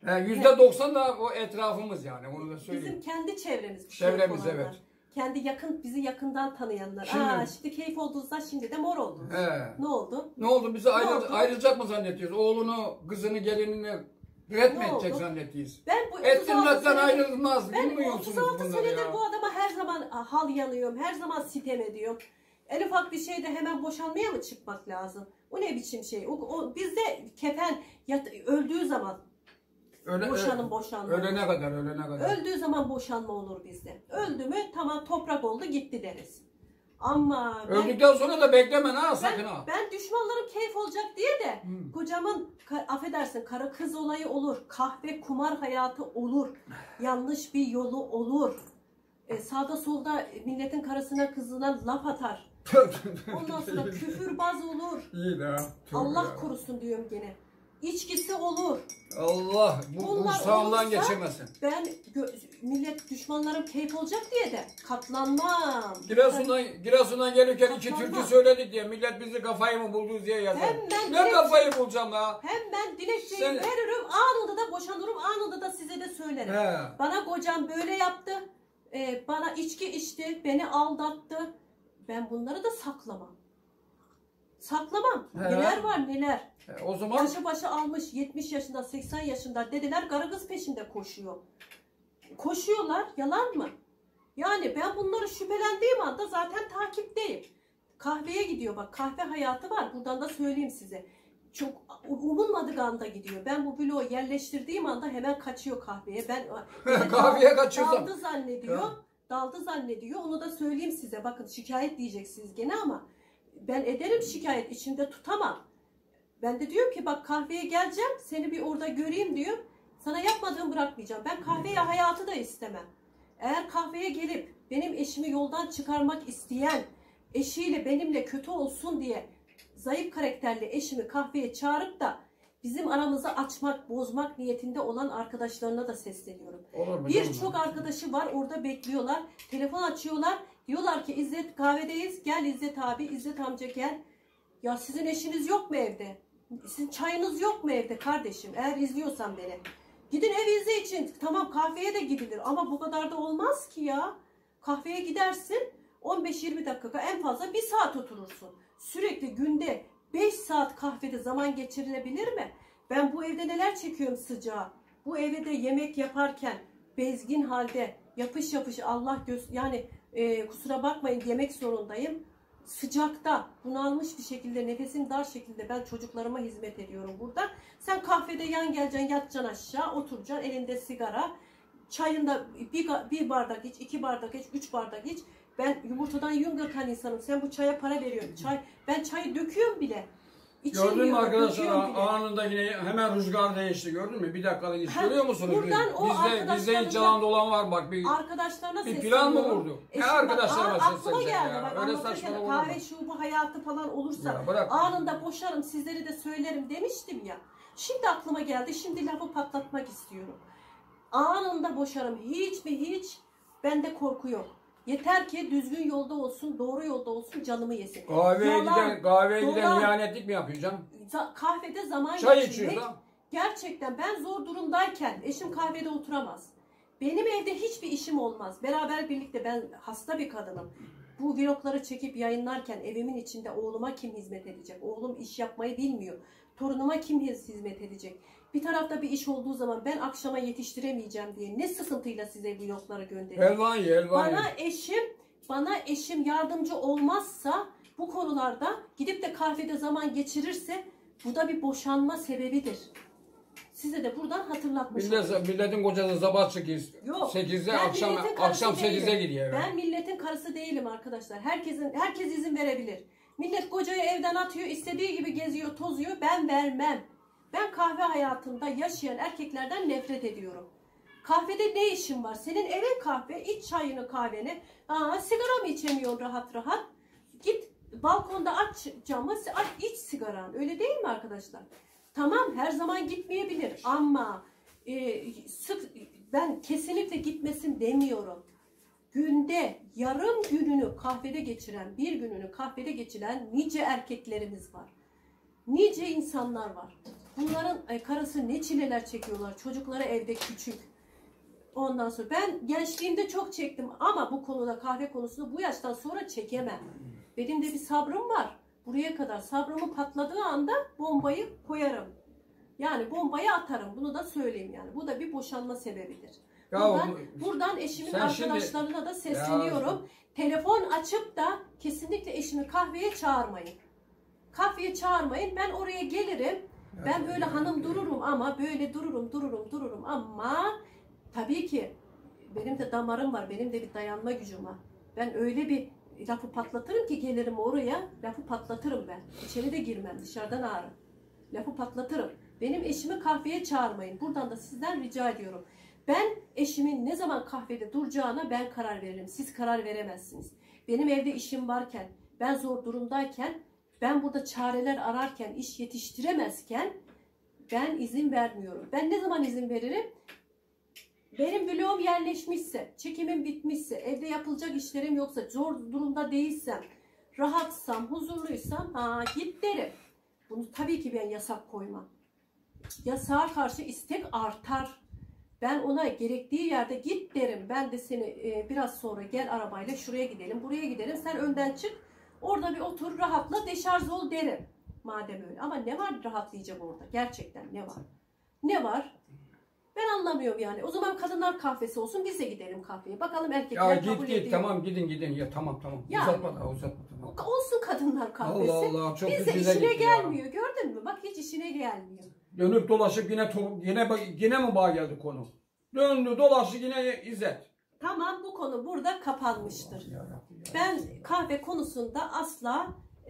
yüzde doksan da o etrafımız yani, onu da söyleyeyim. Bizim kendi çevremiz. Çevremiz, olanlar. evet. Kendi yakın, bizi yakından tanıyanlar. Şimdi- Aa şimdi keyif olduğunuzda şimdi de mor oldunuz. He. Ne oldu? Ne oldu? Bizi ayrı, oldu? ayrılacak mı zannediyoruz? Oğlunu, kızını, gelinini red mi Ne edecek oldu? zannettiyiz? Ben bu Et otuz altı milletten senedir- ayrılmaz. Ben Bilmiyorsunuz otuz altı bunları senedir ya. bu adama her zaman hal yanıyorum. Her zaman sitem ediyorum. En ufak bir şeyde hemen boşanmaya mı çıkmak lazım? O ne biçim şey? O, o bizde kefen yat, öldüğü zaman Öyle, boşanın boşanma. Ölene kadar, ölene kadar. Öldüğü zaman boşanma olur bizde. Öldü mü tamam toprak oldu gitti deriz. Ama ben, Öldükten sonra da bekleme ha, sakın ben, ha. ben düşmanlarım keyif olacak diye de Hmm. kocamın ka- affedersin karı kız olayı olur. Kahve kumar hayatı olur. Yanlış bir yolu olur. E, sağda solda milletin karısına kızına laf atar. Ondan sonra küfürbaz olur. İyi de ha. Tövbe Allah ya. korusun diyorum gene. İçkisi olur. Allah bu Bunlar kursağından olursa- geçemesin. Ben gö- millet düşmanlarım keyif olacak diye de katlanmam. Giresun'dan, Giresun'dan gelirken iki Katlanma. türkü söyledik diye millet bizi kafayı mı buldunuz diye yazar. Hem ben Ne direkt- kafayı bulacağım ya? Hem ben dilekçeyi Sen- veririm anında da boşanırım anında da size de söylerim. He. Bana kocam böyle yaptı. e, bana içki içti. Beni aldattı. Ben bunları da saklamam. Saklamam. He. Neler var neler. E, o zaman Başı başı almış yetmiş yaşında seksen yaşında dedeler karı kız peşinde koşuyor. Koşuyorlar yalan mı? Yani ben bunları şüphelendiğim anda zaten takipteyim. Kahveye gidiyor bak kahve hayatı var buradan da söyleyeyim size. Çok umulmadık anda gidiyor. Ben bu bloğu yerleştirdiğim anda hemen kaçıyor kahveye. Ben kahveye kaçıyorsam. Daldı zannediyor. Ya. Daldı zannediyor. Onu da söyleyeyim size. Bakın şikayet diyeceksiniz gene ama ben ederim şikayet içimde tutamam. Ben de diyorum ki bak kahveye geleceğim seni bir orada göreyim diyor. Sana yapmadığımı bırakmayacağım. Ben kahveye hayatı da istemem. Eğer kahveye gelip benim eşimi yoldan çıkarmak isteyen eşiyle benimle kötü olsun diye zayıf karakterli eşimi kahveye çağırıp da bizim aramızı açmak, bozmak niyetinde olan arkadaşlarına da sesleniyorum. olur mu? Birçok arkadaşı var orada bekliyorlar. Telefon açıyorlar. Diyorlar ki İzzet kahvedeyiz. Gel İzzet abi, İzzet amca gel. Ya sizin eşiniz yok mu evde? Sizin çayınız yok mu evde kardeşim? Eğer izliyorsan beni. Gidin ev izle için. Tamam kahveye de gidilir ama bu kadar da olmaz ki ya. Kahveye gidersin on beş yirmi dakika en fazla bir saat oturursun. Sürekli günde beş saat kahvede zaman geçirilebilir mi? Ben bu evde neler çekiyorum sıcağı. Bu evde yemek yaparken bezgin halde yapış yapış Allah göz yani e, kusura bakmayın yemek zorundayım. Sıcakta bunalmış bir şekilde nefesim dar şekilde ben çocuklarıma hizmet ediyorum burada. Sen kahvede yan geleceksin yatacaksın aşağı oturacaksın elinde sigara. Çayında bir, bir bardak iç, iki bardak iç, üç bardak iç. Ben yumurtadan yün döken insanım. Sen bu çaya para veriyorsun. Çay, ben çayı döküyorum bile. İçilmiyor, Gördün mü arkadaşlar döküyorum bile. anında yine hemen rüzgar değişti gördün mü? Bir dakikada iş Ha, görüyor musunuz? buradan o bizde, bizde hiç arkadaşlarımıza- yalan dolan var bak bir, Arkadaşlarına bir plan mı sesleniyorum. vurdu? E Ne şimdi arkadaşlarına bak, aa, aklıma seslenecek geldi. ya? Bak, Öyle anlatırken saçmalama olur kahve mu? şu bu hayatı falan olursa Ya bırak. anında boşarım sizleri de söylerim demiştim ya. Şimdi aklıma geldi. Şimdi lafı patlatmak istiyorum. Anında boşarım. Hiç mi hiç bende korku yok. Yeter ki düzgün yolda olsun, doğru yolda olsun, canımı yesin. Kahveye Yalan, giden, kahveye giden dolan, ihanetlik mi yapıyor canım? za- kahvede zaman Çay geçirmek. içiyor da. Gerçekten ben zor durumdayken eşim kahvede oturamaz. Benim evde hiçbir işim olmaz. Beraber birlikte ben hasta bir kadınım. Bu vlogları çekip yayınlarken evimin içinde oğluma kim hizmet edecek? Oğlum iş yapmayı bilmiyor. Torunuma kim hizmet edecek? Bir tarafta bir iş olduğu zaman ben akşama yetiştiremeyeceğim diye ne sıkıntıyla size vlogları gönderiyorum. Elvan ye, elvan ye. Bana eşim, bana eşim yardımcı olmazsa bu konularda gidip de kahvede zaman geçirirse bu da bir boşanma sebebidir. Size de buradan hatırlatmış olayım. Millet, milletin kocası sabah sekiz, Yok, sekizde ben akşam milletin karısı akşam sekize değilim. gidiyor. eve. Ben milletin karısı değilim arkadaşlar. Herkesin herkes izin verebilir. Millet kocayı evden atıyor, istediği gibi geziyor, tozuyor. Ben vermem. Ben kahve hayatında yaşayan erkeklerden nefret ediyorum. Kahvede ne işin var? Senin evin kahve, iç çayını kahveni. Aa, sigara mı içemiyorsun rahat rahat? Git balkonda aç camı, aç, iç sigaran. Öyle değil mi arkadaşlar? Tamam her zaman gitmeyebilir ama e, sık ben kesinlikle gitmesin demiyorum. Günde yarım gününü kahvede geçiren, bir gününü kahvede geçiren nice erkeklerimiz var. Nice insanlar var. Bunların e, karısı ne çileler çekiyorlar. Çocukları evde küçük. Ondan sonra ben gençliğimde çok çektim ama bu konuda, kahve konusunda bu yaştan sonra çekemem. Benim de bir sabrım var. Buraya kadar sabrımı patladığı anda bombayı koyarım. Yani bombayı atarım. Bunu da söyleyeyim yani. Bu da bir boşanma sebebidir. Ya buradan, bu, buradan eşimin sen arkadaşlarına şimdi, da sesleniyorum. Ya, Telefon açıp da kesinlikle eşimi kahveye çağırmayın. Kahveye çağırmayın. Ben oraya gelirim. Ben böyle hanım dururum ama böyle dururum, dururum, dururum ama tabii ki benim de damarım var. Benim de bir dayanma gücüm var. Ben öyle bir lafı patlatırım ki gelirim oraya. Lafı patlatırım ben. İçeri de girmem. Dışarıdan ağrım. Lafı patlatırım. Benim eşimi kahveye çağırmayın. Buradan da sizden rica ediyorum. Ben eşimin ne zaman kahvede duracağına ben karar veririm. Siz karar veremezsiniz. Benim evde işim varken, ben zor durumdayken, ben burada çareler ararken, iş yetiştiremezken ben izin vermiyorum. Ben ne zaman izin veririm? Benim bloğum yerleşmişse, çekimim bitmişse, evde yapılacak işlerim yoksa, zor durumda değilsem, rahatsam, huzurluysam ha git derim. Bunu tabii ki ben yasak koymam. Yasağa karşı istek artar. Ben ona gerektiği yerde git derim. Ben de seni e, biraz sonra gel arabayla şuraya gidelim, buraya gidelim. Sen önden çık, orada bir otur, rahatla, deşarj ol derim. Madem öyle. Ama ne var rahatlayacak orada? Gerçekten ne var? Ne var? Ben anlamıyorum yani. O zaman kadınlar kahvesi olsun, biz de gidelim kahveye. Bakalım erkekler ya kabul git ediyor. git tamam gidin gidin ya tamam tamam. Ya, uzatma daha uzatma tamam. Olsun kadınlar kahvesi. Allah Allah çok Bize güzel işine gitti ya. gelmiyor. Gördün mü? Bak hiç işine gelmiyor. Dönüp dolaşıp yine yine yine mi bağ geldi konu? Döndü dolaştı yine İzzet. Tamam, bu konu burada kapanmıştır. Ya, ya, ya. Ben kahve konusunda asla e,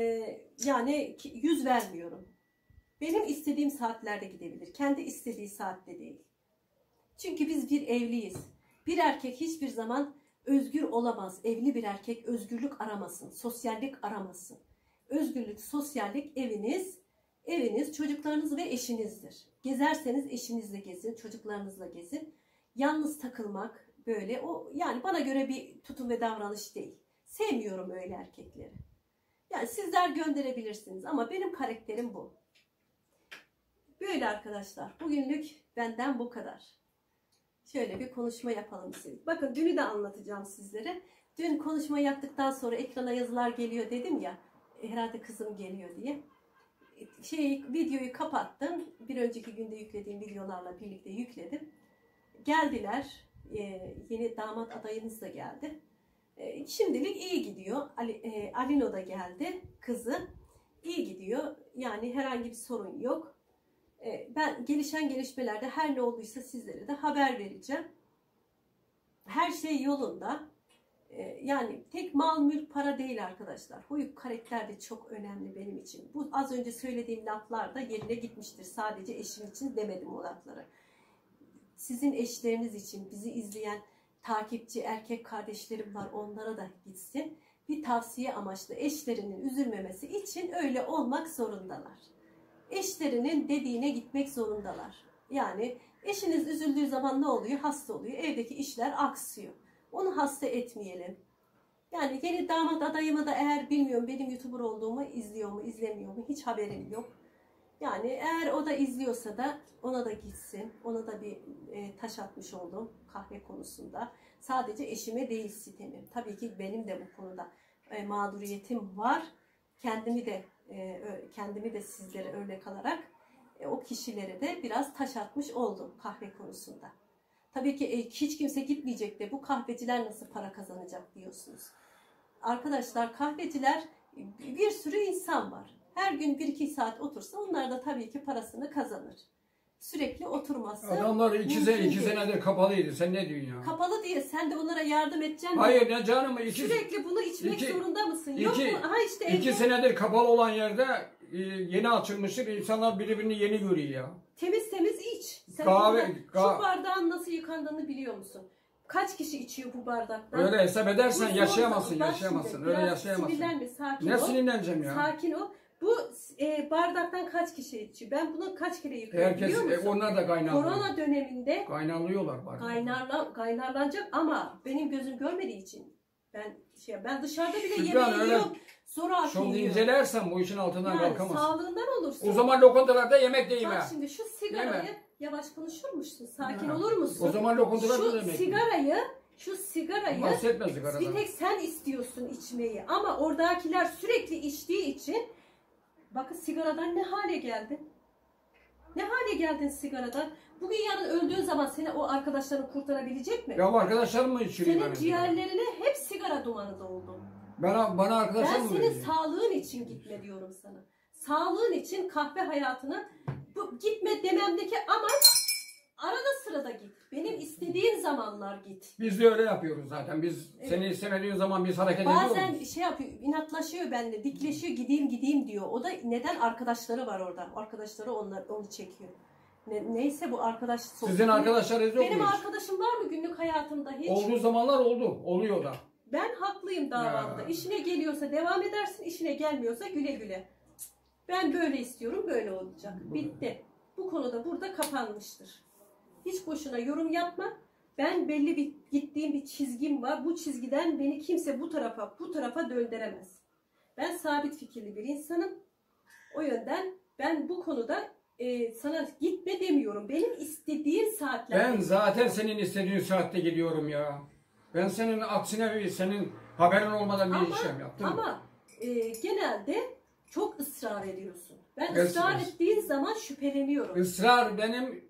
yani yüz vermiyorum. Benim istediğim saatlerde gidebilir. Kendi istediği saatte değil. Çünkü biz bir evliyiz. Bir erkek hiçbir zaman özgür olamaz. Evli bir erkek özgürlük aramasın. Sosyallik aramasın. Özgürlük, sosyallik eviniz, eviniz, çocuklarınız ve eşinizdir. Gezerseniz eşinizle gezin, çocuklarınızla gezin. Yalnız takılmak böyle, o yani bana göre bir tutum ve davranış değil. Sevmiyorum öyle erkekleri. Yani sizler gönderebilirsiniz ama benim karakterim bu. Böyle arkadaşlar. Bugünlük benden bu kadar. Şöyle bir konuşma yapalım istedik. Bakın dünü de anlatacağım sizlere. Dün konuşma yaptıktan sonra ekrana yazılar geliyor dedim ya. Herhalde kızım geliyor diye. Şey, videoyu kapattım. Bir önceki günde yüklediğim videolarla birlikte yükledim. Geldiler. Ee, yeni damat adayınız da geldi. Ee, şimdilik iyi gidiyor. Ali, e, Alino da geldi. Kızı. İyi gidiyor. Yani herhangi bir sorun yok. Ee, ben gelişen gelişmelerde her ne olduysa sizlere de haber vereceğim. Her şey yolunda. Ee, yani tek mal, mülk, para değil arkadaşlar. Huy, karakter de çok önemli benim için. Bu az önce söylediğim laflar da yerine gitmiştir. Sadece eşim için demedim o lafları. Sizin eşleriniz için, bizi izleyen takipçi erkek kardeşlerim var, onlara da gitsin. Bir tavsiye amaçlı, eşlerinin üzülmemesi için öyle olmak zorundalar. Eşlerinin dediğine gitmek zorundalar. Yani eşiniz üzüldüğü zaman ne oluyor? Hasta oluyor. Evdeki işler aksıyor. Onu hasta etmeyelim. Yani yeni damat adayımı da eğer bilmiyorum benim YouTuber olduğumu izliyor mu, izlemiyor mu hiç haberim yok. Yani eğer o da izliyorsa da ona da gitsin. Ona da bir e, taş atmış oldum kahve konusunda. Sadece eşime değil sitemim. Tabii ki benim de bu konuda e, mağduriyetim var. Kendimi de e, kendimi de sizlere örnek alarak e, o kişilere de biraz taş atmış oldum kahve konusunda. Tabii ki e, hiç kimse gitmeyecek de bu kahveciler nasıl para kazanacak diyorsunuz. Arkadaşlar kahveciler bir sürü insan var. Her gün bir iki saat otursa onlar da tabii ki parasını kazanır. Sürekli oturması. Adamlar iki, sene, iki senedir kapalıydı. Sen ne diyorsun ya? Kapalı diye sen de onlara yardım edeceksin. Hayır ne canım. Iki, Sürekli bunu içmek iki, zorunda mısın? Iki, Yok mu? Ha işte iki evde... senedir kapalı olan yerde e, yeni açılmıştır. İnsanlar birbirini yeni görüyor ya. Temiz temiz iç. Sen Kahve, burada, kah şu bardağın nasıl yıkandığını biliyor musun? Kaç kişi içiyor bu bardaktan? Öyle hesap edersen Bu yaşayamazsın, zor- Bak yaşayamazsın. şimdi, Öyle biraz yaşayamazsın. Sinirlenme, sakin Ne ol. sinirleneceğim ya? Sakin ol. Bu e, bardaktan kaç kişi içiyor? Ben bunu kaç kere yıkıyorum Herkes, biliyor musun? e, onlar da kaynarlıyor. Korona döneminde Kaynarlıyorlar bari. kaynarlan, kaynarlanacak ama benim gözüm görmediği için ben şey ben dışarıda bile Şükran, yemeği öyle- yiyorum. Zoraki Şimdi yiyor. incelersen bu işin altından Yani kalkamazsın. sağlığından olursun. O zaman lokantalarda yemek de yeme. Bak şimdi şu sigarayı Yeme. yavaş konuşur musun? Sakin Ha. olur musun? O zaman lokantalarda Şu yemek sigarayı şu sigarayı bahsetme sigaradan. bir tek sen istiyorsun içmeyi ama oradakiler sürekli içtiği için bakın sigaradan ne hale geldin? Ne hale geldin sigaradan? Bugün yarın öldüğün zaman seni o arkadaşların kurtarabilecek mi? Ya arkadaşlarım mı içiriyor Senin benim? ciğerlerine hep sigara dumanı doldu. Bana, bana arkadaşlar Ben mı senin veriyor? sağlığın için gitme diyorum sana. Sağlığın için kahve hayatına bu gitme dememdeki amaç arada sırada git. Benim istediğim zamanlar git. Biz de öyle yapıyoruz zaten. Biz Evet. seni istemediğin zaman biz hareket Bazen ediyoruz. şey yapıyor, inatlaşıyor benimle, dikleşiyor, gideyim gideyim diyor. O da neden arkadaşları var orada. Arkadaşları onlar onu çekiyor. Ne, neyse bu arkadaş. Sizin arkadaşlarınız yok Benim mu hiç? arkadaşım var mı günlük hayatımda hiç? Olduğu zamanlar oldu. Oluyor da. Ben haklıyım davamda. Ya. İşine geliyorsa devam edersin, işine gelmiyorsa güle güle. Ben böyle istiyorum, böyle olacak. Bitti. Bu konuda burada kapanmıştır. Hiç boşuna yorum yapma. Ben belli bir gittiğim bir çizgim var. Bu çizgiden beni kimse bu tarafa, bu tarafa döndüremez. Ben sabit fikirli bir insanım. O yönden ben bu konuda e, sana gitme demiyorum. Benim istediğim saatlerde. Ben zaten senin istediğin saatte gidiyorum ya. Ben senin aksine bir senin haberin olmadan bir ama, işlem yaptım. Ama e, genelde çok ısrar ediyorsun. Ben Evet, ısrar evet. ettiğin zaman şüpheleniyorum. Israr benim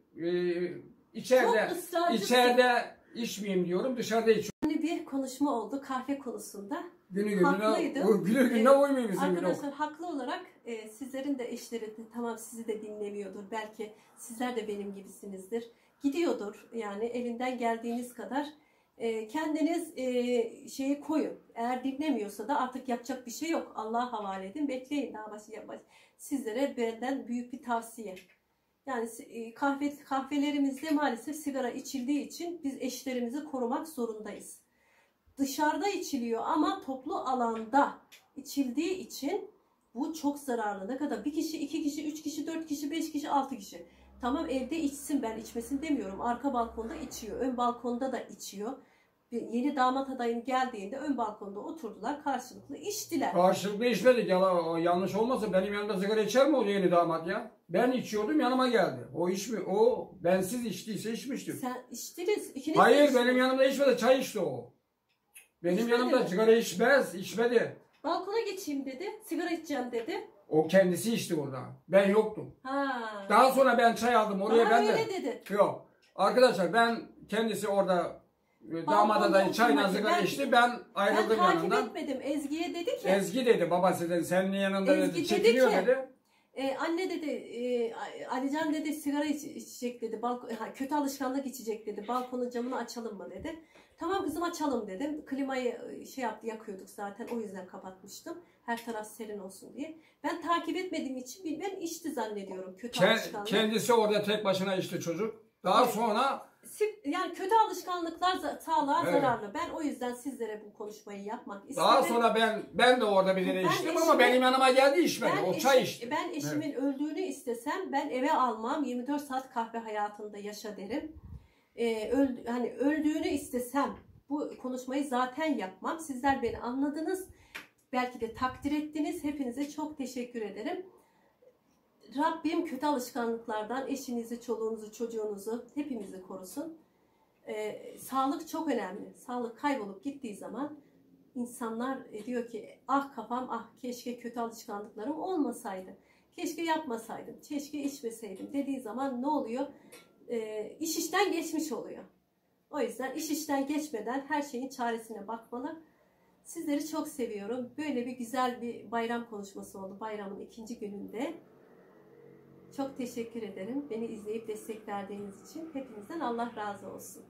e, içeride Çok ısrarcısın. içeride içmeyeyim diyorum, dışarıda içiyorum. Şimdi bir konuşma oldu kahve konusunda. Günü gününe, Haklıydım. o günü gününe Ee, uymuyor bizim günü. Arkadaşlar haklı olarak e, sizlerin de eşleri de, tamam sizi de dinlemiyordur. Belki sizler de benim gibisinizdir. Gidiyordur yani elinden geldiğiniz kadar. E, kendiniz e, şeyi koyun. Eğer dinlemiyorsa da artık yapacak bir şey yok. Allah'a havale edin. Bekleyin daha başı yapmaz. Sizlere benden büyük bir tavsiye. Yani e, kahve kahvelerimizde maalesef sigara içildiği için biz eşlerimizi korumak zorundayız. Dışarıda içiliyor ama toplu alanda içildiği için bu çok zararlı. Ne kadar? Bir kişi, iki kişi, üç kişi, dört kişi, beş kişi, altı kişi. Tamam evde içsin, ben içmesin demiyorum. Arka balkonda içiyor, ön balkonda da içiyor. Bir yeni damat adayın geldiğinde ön balkonda oturdular, karşılıklı içtiler. Karşılıklı içmedik ya, o yanlış olmasa benim yanımda sigara içer mi o yeni damat ya? Ben içiyordum yanıma geldi. O içmi, o bensiz içtiyse içmiştir. Sen içtiniz, ikiniz de Hayır içtiniz. benim yanımda içmedi, çay içti o. Benim İçmedi yanımda mi? sigara içmez, içmedi. Balkona geçeyim dedi, sigara içeceğim dedi. O kendisi içti orada. Ben yoktum. Ha. Daha sonra ben çay aldım oraya Bana ben öyle de. dedi. Yok. Arkadaşlar ben kendisi orada e, damat adayı çayla oturmak- sigara ben- içti. Ben Ben ayrıldım takip yanından. etmedim. Ezgi'ye dedi ki, Ezgi dedi babasının senin yanında Ezgi dedi, dedi çekiliyor ki- dedi. e, anne dedi, e, Alican dedi sigara iç- içecek dedi. Balko- ha, kötü alışkanlık içecek dedi. Balkonun camını açalım mı dedi. Tamam kızım açalım dedim. Klimayı e, şey yaptı yakıyorduk zaten o yüzden kapatmıştım. Her taraf serin olsun diye. Ben takip etmediğim için bilmem içti zannediyorum kötü Ke- alışkanlık. kendisi orada tek başına içti çocuk. Daha Evet. sonra Si- Yani kötü alışkanlıklar za- sağlığa Evet. zararlı. Ben o yüzden sizlere bu konuşmayı yapmak istedim. daha sonra ben ben de orada bir Ben yere içtim eşime- ama benim yanıma geldi içmedi. Ben, O eşim- çay içti. ben eşimin öldüğünü istesem ben eve almam, yirmi dört saat kahve hayatında yaşa derim. Ee, öldü, hani öldüğünü istesem bu konuşmayı zaten yapmam. Sizler beni anladınız. Belki de takdir ettiniz. Hepinize çok teşekkür ederim. Rabbim kötü alışkanlıklardan eşinizi, çoluğunuzu, çocuğunuzu hepimizi korusun. Ee, sağlık çok önemli. Sağlık kaybolup gittiği zaman insanlar diyor ki ah kafam ah keşke kötü alışkanlıklarım olmasaydı. Keşke yapmasaydım. Keşke içmeseydim dediği zaman ne oluyor? Ee, iş işten geçmiş oluyor. O yüzden iş işten geçmeden her şeyin çaresine bakmalı. Sizleri çok seviyorum. Böyle bir güzel bir bayram konuşması oldu. Bayramın ikinci gününde. Çok teşekkür ederim. Beni izleyip destek verdiğiniz için. Hepinizden Allah razı olsun.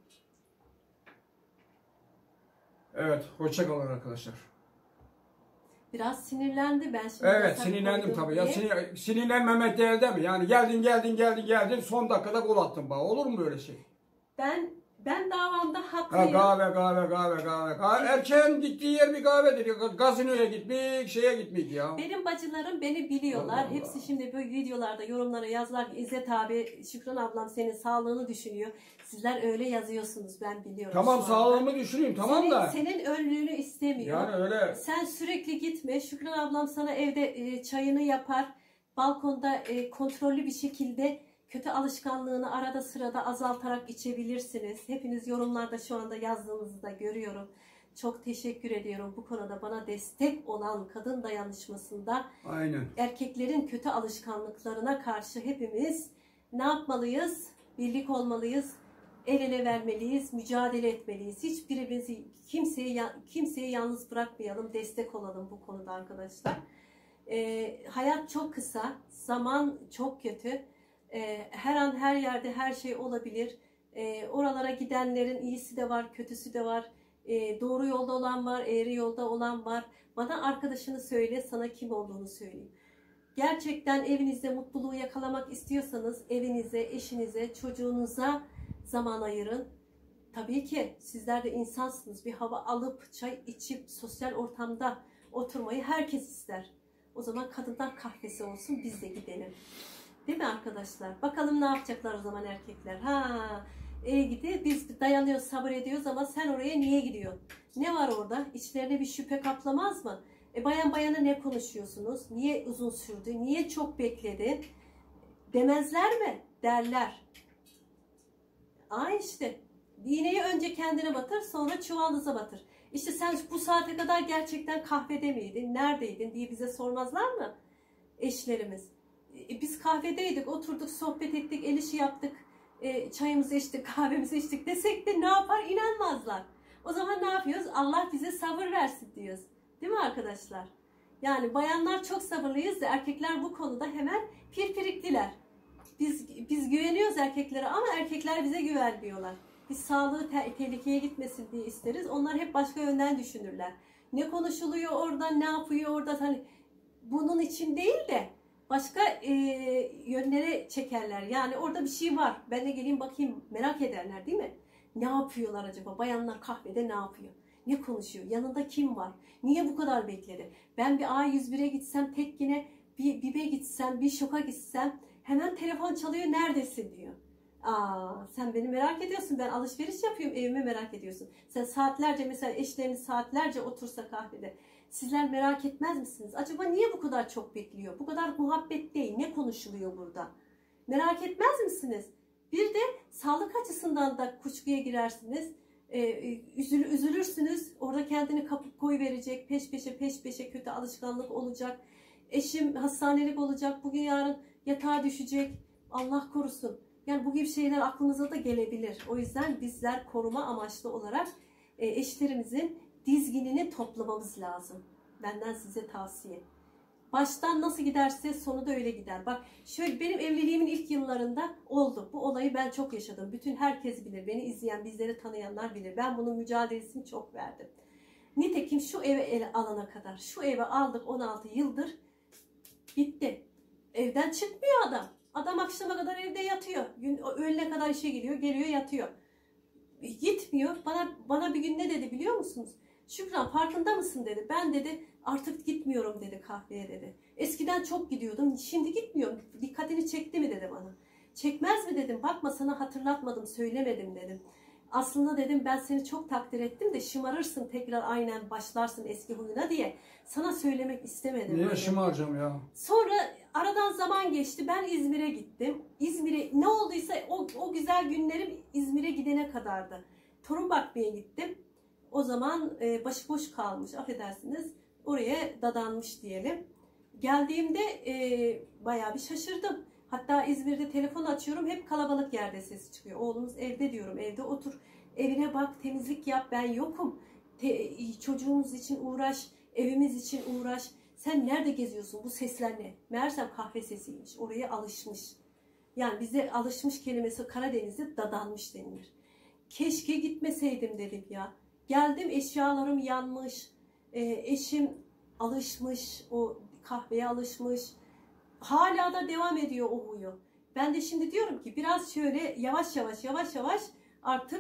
Evet, hoşça kalın arkadaşlar. Biraz sinirlendi ben şimdi. Evet, yasak sinirlendim koydum tabii. Ya diye. sinir, sinirlenmemek değil değil mi? Yani geldin geldin geldin geldin son dakikada gol attın bana. Olur mu böyle şey? Ben Ben davamda Ha, haklıyım. kahve, kahve, kahve, kahve, kahve. Erkeğin gittiği yer bir kahvedir. Ya. Gazinoya gitmek, şeye gitmek ya. Benim bacılarım beni biliyorlar. Allah Allah. Hepsi şimdi böyle videolarda, yorumlara yazlar ki İzzet abi, Şükran ablam senin sağlığını düşünüyor. Sizler öyle yazıyorsunuz, ben biliyorum. Tamam, şu sağlığımı düşüneyim, tamam senin, da. Senin önlüğünü istemiyor. Yani öyle. Sen sürekli gitme. Şükran ablam sana evde e, çayını yapar. Balkonda e, kontrollü bir şekilde kötü alışkanlığını arada sırada azaltarak içebilirsiniz. Hepiniz yorumlarda şu anda yazdığınızı da görüyorum. Çok teşekkür ediyorum bu konuda bana destek olan kadın dayanışmasında. Aynen. Erkeklerin kötü alışkanlıklarına karşı hepimiz ne yapmalıyız? Birlik olmalıyız. El ele vermeliyiz, mücadele etmeliyiz. Hiçbirimizi kimseyi kimseyi yalnız bırakmayalım, destek olalım bu konuda arkadaşlar. Ee, hayat çok kısa, zaman çok kötü. Ee, her an her yerde her şey olabilir. Ee, oralara gidenlerin iyisi de var, kötüsü de var. Ee, doğru yolda olan var, eğri yolda olan var. Bana arkadaşını söyle, sana kim olduğunu söyleyeyim. Gerçekten evinizde mutluluğu yakalamak istiyorsanız evinize, eşinize, çocuğunuza zaman ayırın. Tabii ki sizler de insansınız. Bir hava alıp, çay içip, sosyal ortamda oturmayı herkes ister. O zaman kadınlar kahvesi olsun, biz de gidelim. Değil mi arkadaşlar? Bakalım ne yapacaklar o zaman erkekler. Ha, iyi gidi. Biz dayanıyoruz, sabır ediyoruz ama sen oraya niye gidiyorsun? Ne var orada? İçlerine bir şüphe kaplamaz mı? E, bayan bayana ne konuşuyorsunuz? Niye uzun sürdü? Niye çok bekledi? Demezler mi? Derler. Aa işte. İğneyi önce kendine batır, sonra çuvalınıza batır. İşte sen bu saate kadar gerçekten kahvede miydin? Neredeydin diye bize sormazlar mı? Eşlerimiz. E, biz kahvedeydik, oturduk, sohbet ettik, el işi yaptık, e, çayımızı içtik, kahvemizi içtik desek de ne yapar? İnanmazlar. O zaman ne yapıyoruz? Allah bize sabır versin diyoruz. Değil mi arkadaşlar? Yani bayanlar çok sabırlıyız da erkekler bu konuda hemen pirpirikliler. Biz, biz güveniyoruz erkeklere ama erkekler bize güvenmiyorlar. Biz sağlığı te tehlikeye gitmesin diye isteriz. Onlar hep başka yönden düşünürler. Ne konuşuluyor orada, ne yapıyor orada? Hani bunun için değil de başka e, yönlere çekerler. Yani orada bir şey var. Ben de geleyim bakayım, merak ederler değil mi? Ne yapıyorlar acaba? Bayanlar kahvede ne yapıyor? Ne konuşuyor? Yanında kim var? Niye bu kadar bekledi? Ben bir A yüz bire gitsem, tek yine bir BİM'e gitsem, bir şoka gitsem hemen telefon çalıyor, neredesin diyor. Aa, sen beni merak ediyorsun. Ben alışveriş yapıyorum, evimi merak ediyorsun. Sen saatlerce, mesela eşleriniz saatlerce otursa kahvede, sizler merak etmez misiniz? Acaba niye bu kadar çok bekliyor? Bu kadar muhabbet değil. Ne konuşuluyor burada? Merak etmez misiniz? Bir de sağlık açısından da kuşkuya girersiniz. Ee, üzül, üzülürsünüz. Orada kendini kapıp koyverecek. Peş peşe peş peşe kötü alışkanlık olacak. Eşim hastanelik olacak. Bugün yarın yatağa düşecek. Allah korusun. Yani bu gibi şeyler aklınıza da gelebilir. O yüzden bizler koruma amaçlı olarak e, eşlerimizin dizginini toplamamız lazım. Benden size tavsiye. Baştan nasıl giderse sonu da öyle gider. Bak şöyle, benim evliliğimin ilk yıllarında oldu. Bu olayı ben çok yaşadım. Bütün herkes bilir. Beni izleyen, bizleri tanıyanlar bilir. Ben bunun mücadelesini çok verdim. Nitekim şu eve ele alana kadar. Şu eve aldık on altı yıldır. Bitti. Evden çıkmıyor adam. Adam akşama kadar evde yatıyor. Gün, öğlene kadar işe gidiyor, geliyor, yatıyor. Gitmiyor. Bana bana bir gün ne dedi biliyor musunuz? Şükran, farkında mısın dedi. Ben dedi artık gitmiyorum dedi kahveye dedi. Eskiden çok gidiyordum, şimdi gitmiyorum. Dikkatini çekti mi dedi bana. Çekmez mi dedim. Bakma, sana hatırlatmadım, söylemedim dedim. Aslında dedim ben seni çok takdir ettim de şımarırsın, tekrar aynen başlarsın eski huyuna diye sana söylemek istemedim. Niye dedim. şımaracağım ya? Sonra aradan zaman geçti. Ben İzmir'e gittim. İzmir'e ne olduysa o, o güzel günlerim İzmir'e gidene kadardı. Torun bakmaya gittim. O zaman e, başıboş kalmış, affedersiniz. Oraya dadanmış diyelim. Geldiğimde e, bayağı bir şaşırdım. Hatta İzmir'de telefon açıyorum, hep kalabalık yerde ses çıkıyor. Oğlumuz evde diyorum, evde otur. Evine bak, temizlik yap, ben yokum. Te, çocuğumuz için uğraş, evimiz için uğraş. Sen nerede geziyorsun? Bu sesler ne? Meğersem kahve sesiymiş. Oraya alışmış. Yani bize alışmış kelimesi Karadeniz'de dadanmış denilir. Keşke gitmeseydim dedim ya. Geldim, eşyalarım yanmış. E, eşim alışmış, o kahveye alışmış. Hala da devam ediyor o huyu. Ben de şimdi diyorum ki biraz şöyle yavaş yavaş yavaş yavaş artık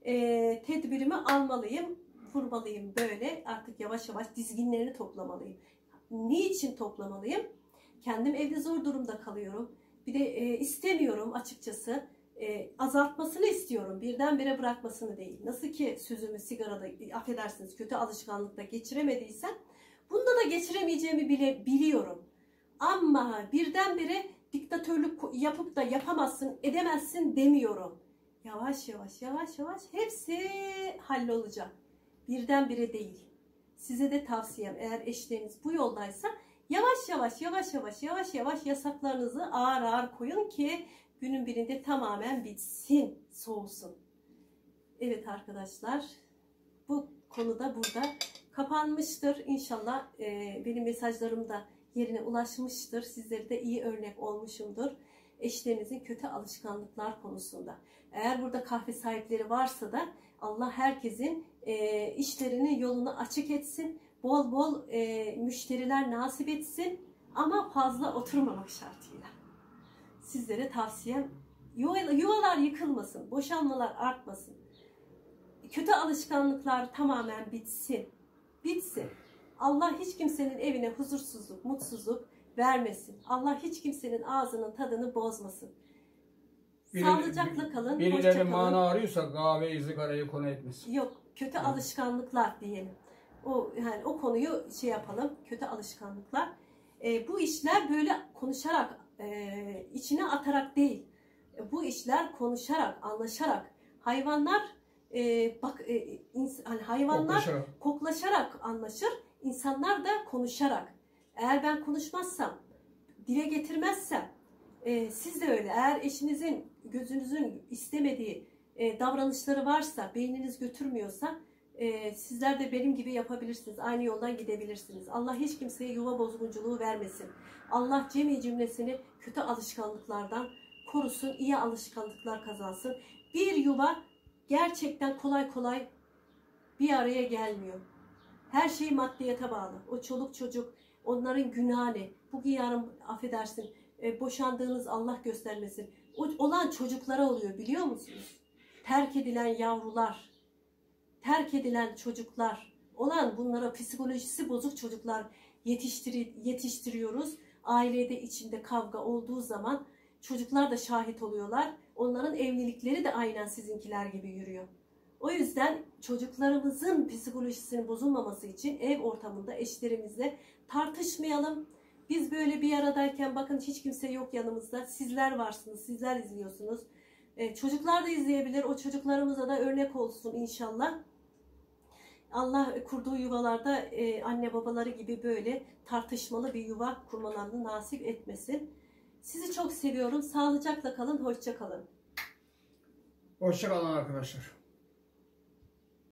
e, tedbirimi almalıyım, vurmalıyım böyle. Artık yavaş yavaş dizginlerini toplamalıyım. Niçin toplamalıyım? Kendim evde zor durumda kalıyorum. Bir de e, istemiyorum açıkçası. E, azaltmasını istiyorum. Birdenbire bırakmasını değil. Nasıl ki sözümü sigarada, affedersiniz, kötü alışkanlıkta geçiremediysem, bunda da geçiremeyeceğimi bile biliyorum. Ama birdenbire diktatörlük yapıp da yapamazsın, edemezsin demiyorum. Yavaş yavaş, yavaş yavaş hepsi hallolacak. Birdenbire değil. Size de tavsiyem, eğer eşleriniz bu yoldaysa yavaş yavaş, yavaş yavaş, yavaş yavaş yasaklarınızı ağır ağır koyun ki günün birinde tamamen bitsin, soğusun. Evet arkadaşlar, bu konuda burada kapanmıştır. İnşallah e, benim mesajlarım da yerine ulaşmıştır. Sizlere de iyi örnek olmuşumdur. Eşlerinizin kötü alışkanlıklar konusunda. Eğer burada kahve sahipleri varsa da Allah herkesin e, işlerini, yolunu açık etsin. Bol bol e, müşteriler nasip etsin. Ama fazla oturmamak şartıyla. Sizlere tavsiyem, yuvalar yıkılmasın, boşanmalar artmasın. Kötü alışkanlıklar tamamen bitsin. Bitsin. Allah hiç kimsenin evine huzursuzluk, mutsuzluk vermesin. Allah hiç kimsenin ağzının tadını bozmasın. Biri, Sağlıcakla kalın, birileri hoşça kalın. mana arıyorsa kahveyi, sigarayı konu etmesin. Yok, kötü Hı. alışkanlıklar diyelim. O yani o konuyu şey yapalım, kötü alışkanlıklar. E, bu işler böyle konuşarak, e, içine atarak değil. E, bu işler konuşarak, anlaşarak. Hayvanlar e, bak e, ins, hani hayvanlar Koklaşarak. koklaşarak anlaşır. İnsanlar da konuşarak. Eğer ben konuşmazsam, dile getirmezsem, e, siz de öyle. Eğer eşinizin, gözünüzün istemediği e, davranışları varsa, beyniniz götürmüyorsa, e, sizler de benim gibi yapabilirsiniz. Aynı yoldan gidebilirsiniz. Allah hiç kimseye yuva bozgunculuğu vermesin. Allah cemi cümlesini kötü alışkanlıklardan korusun, iyi alışkanlıklar kazansın. Bir yuva gerçekten kolay kolay bir araya gelmiyor. Her şey maddiyete bağlı. O çoluk çocuk, onların günahı ne? Bugün yarın affedersin, e, boşandığınız Allah göstermesin. O, olan çocuklara oluyor biliyor musunuz? Terk edilen yavrular, terk edilen çocuklar, olan bunlara psikolojisi bozuk çocuklar yetiştir yetiştiriyoruz. Ailede içinde kavga olduğu zaman çocuklar da şahit oluyorlar. Onların evlilikleri de aynen sizinkiler gibi yürüyor. O yüzden çocuklarımızın psikolojisinin bozulmaması için ev ortamında eşlerimizle tartışmayalım. Biz böyle bir aradayken bakın hiç kimse yok yanımızda. Sizler varsınız, sizler izliyorsunuz. Ee, çocuklar da izleyebilir. O çocuklarımıza da örnek olsun inşallah. Allah kurduğu yuvalarda e, anne babaları gibi böyle tartışmalı bir yuva kurmalarını nasip etmesin. Sizi çok seviyorum. Sağlıcakla kalın, hoşça kalın. Hoşça kalın arkadaşlar.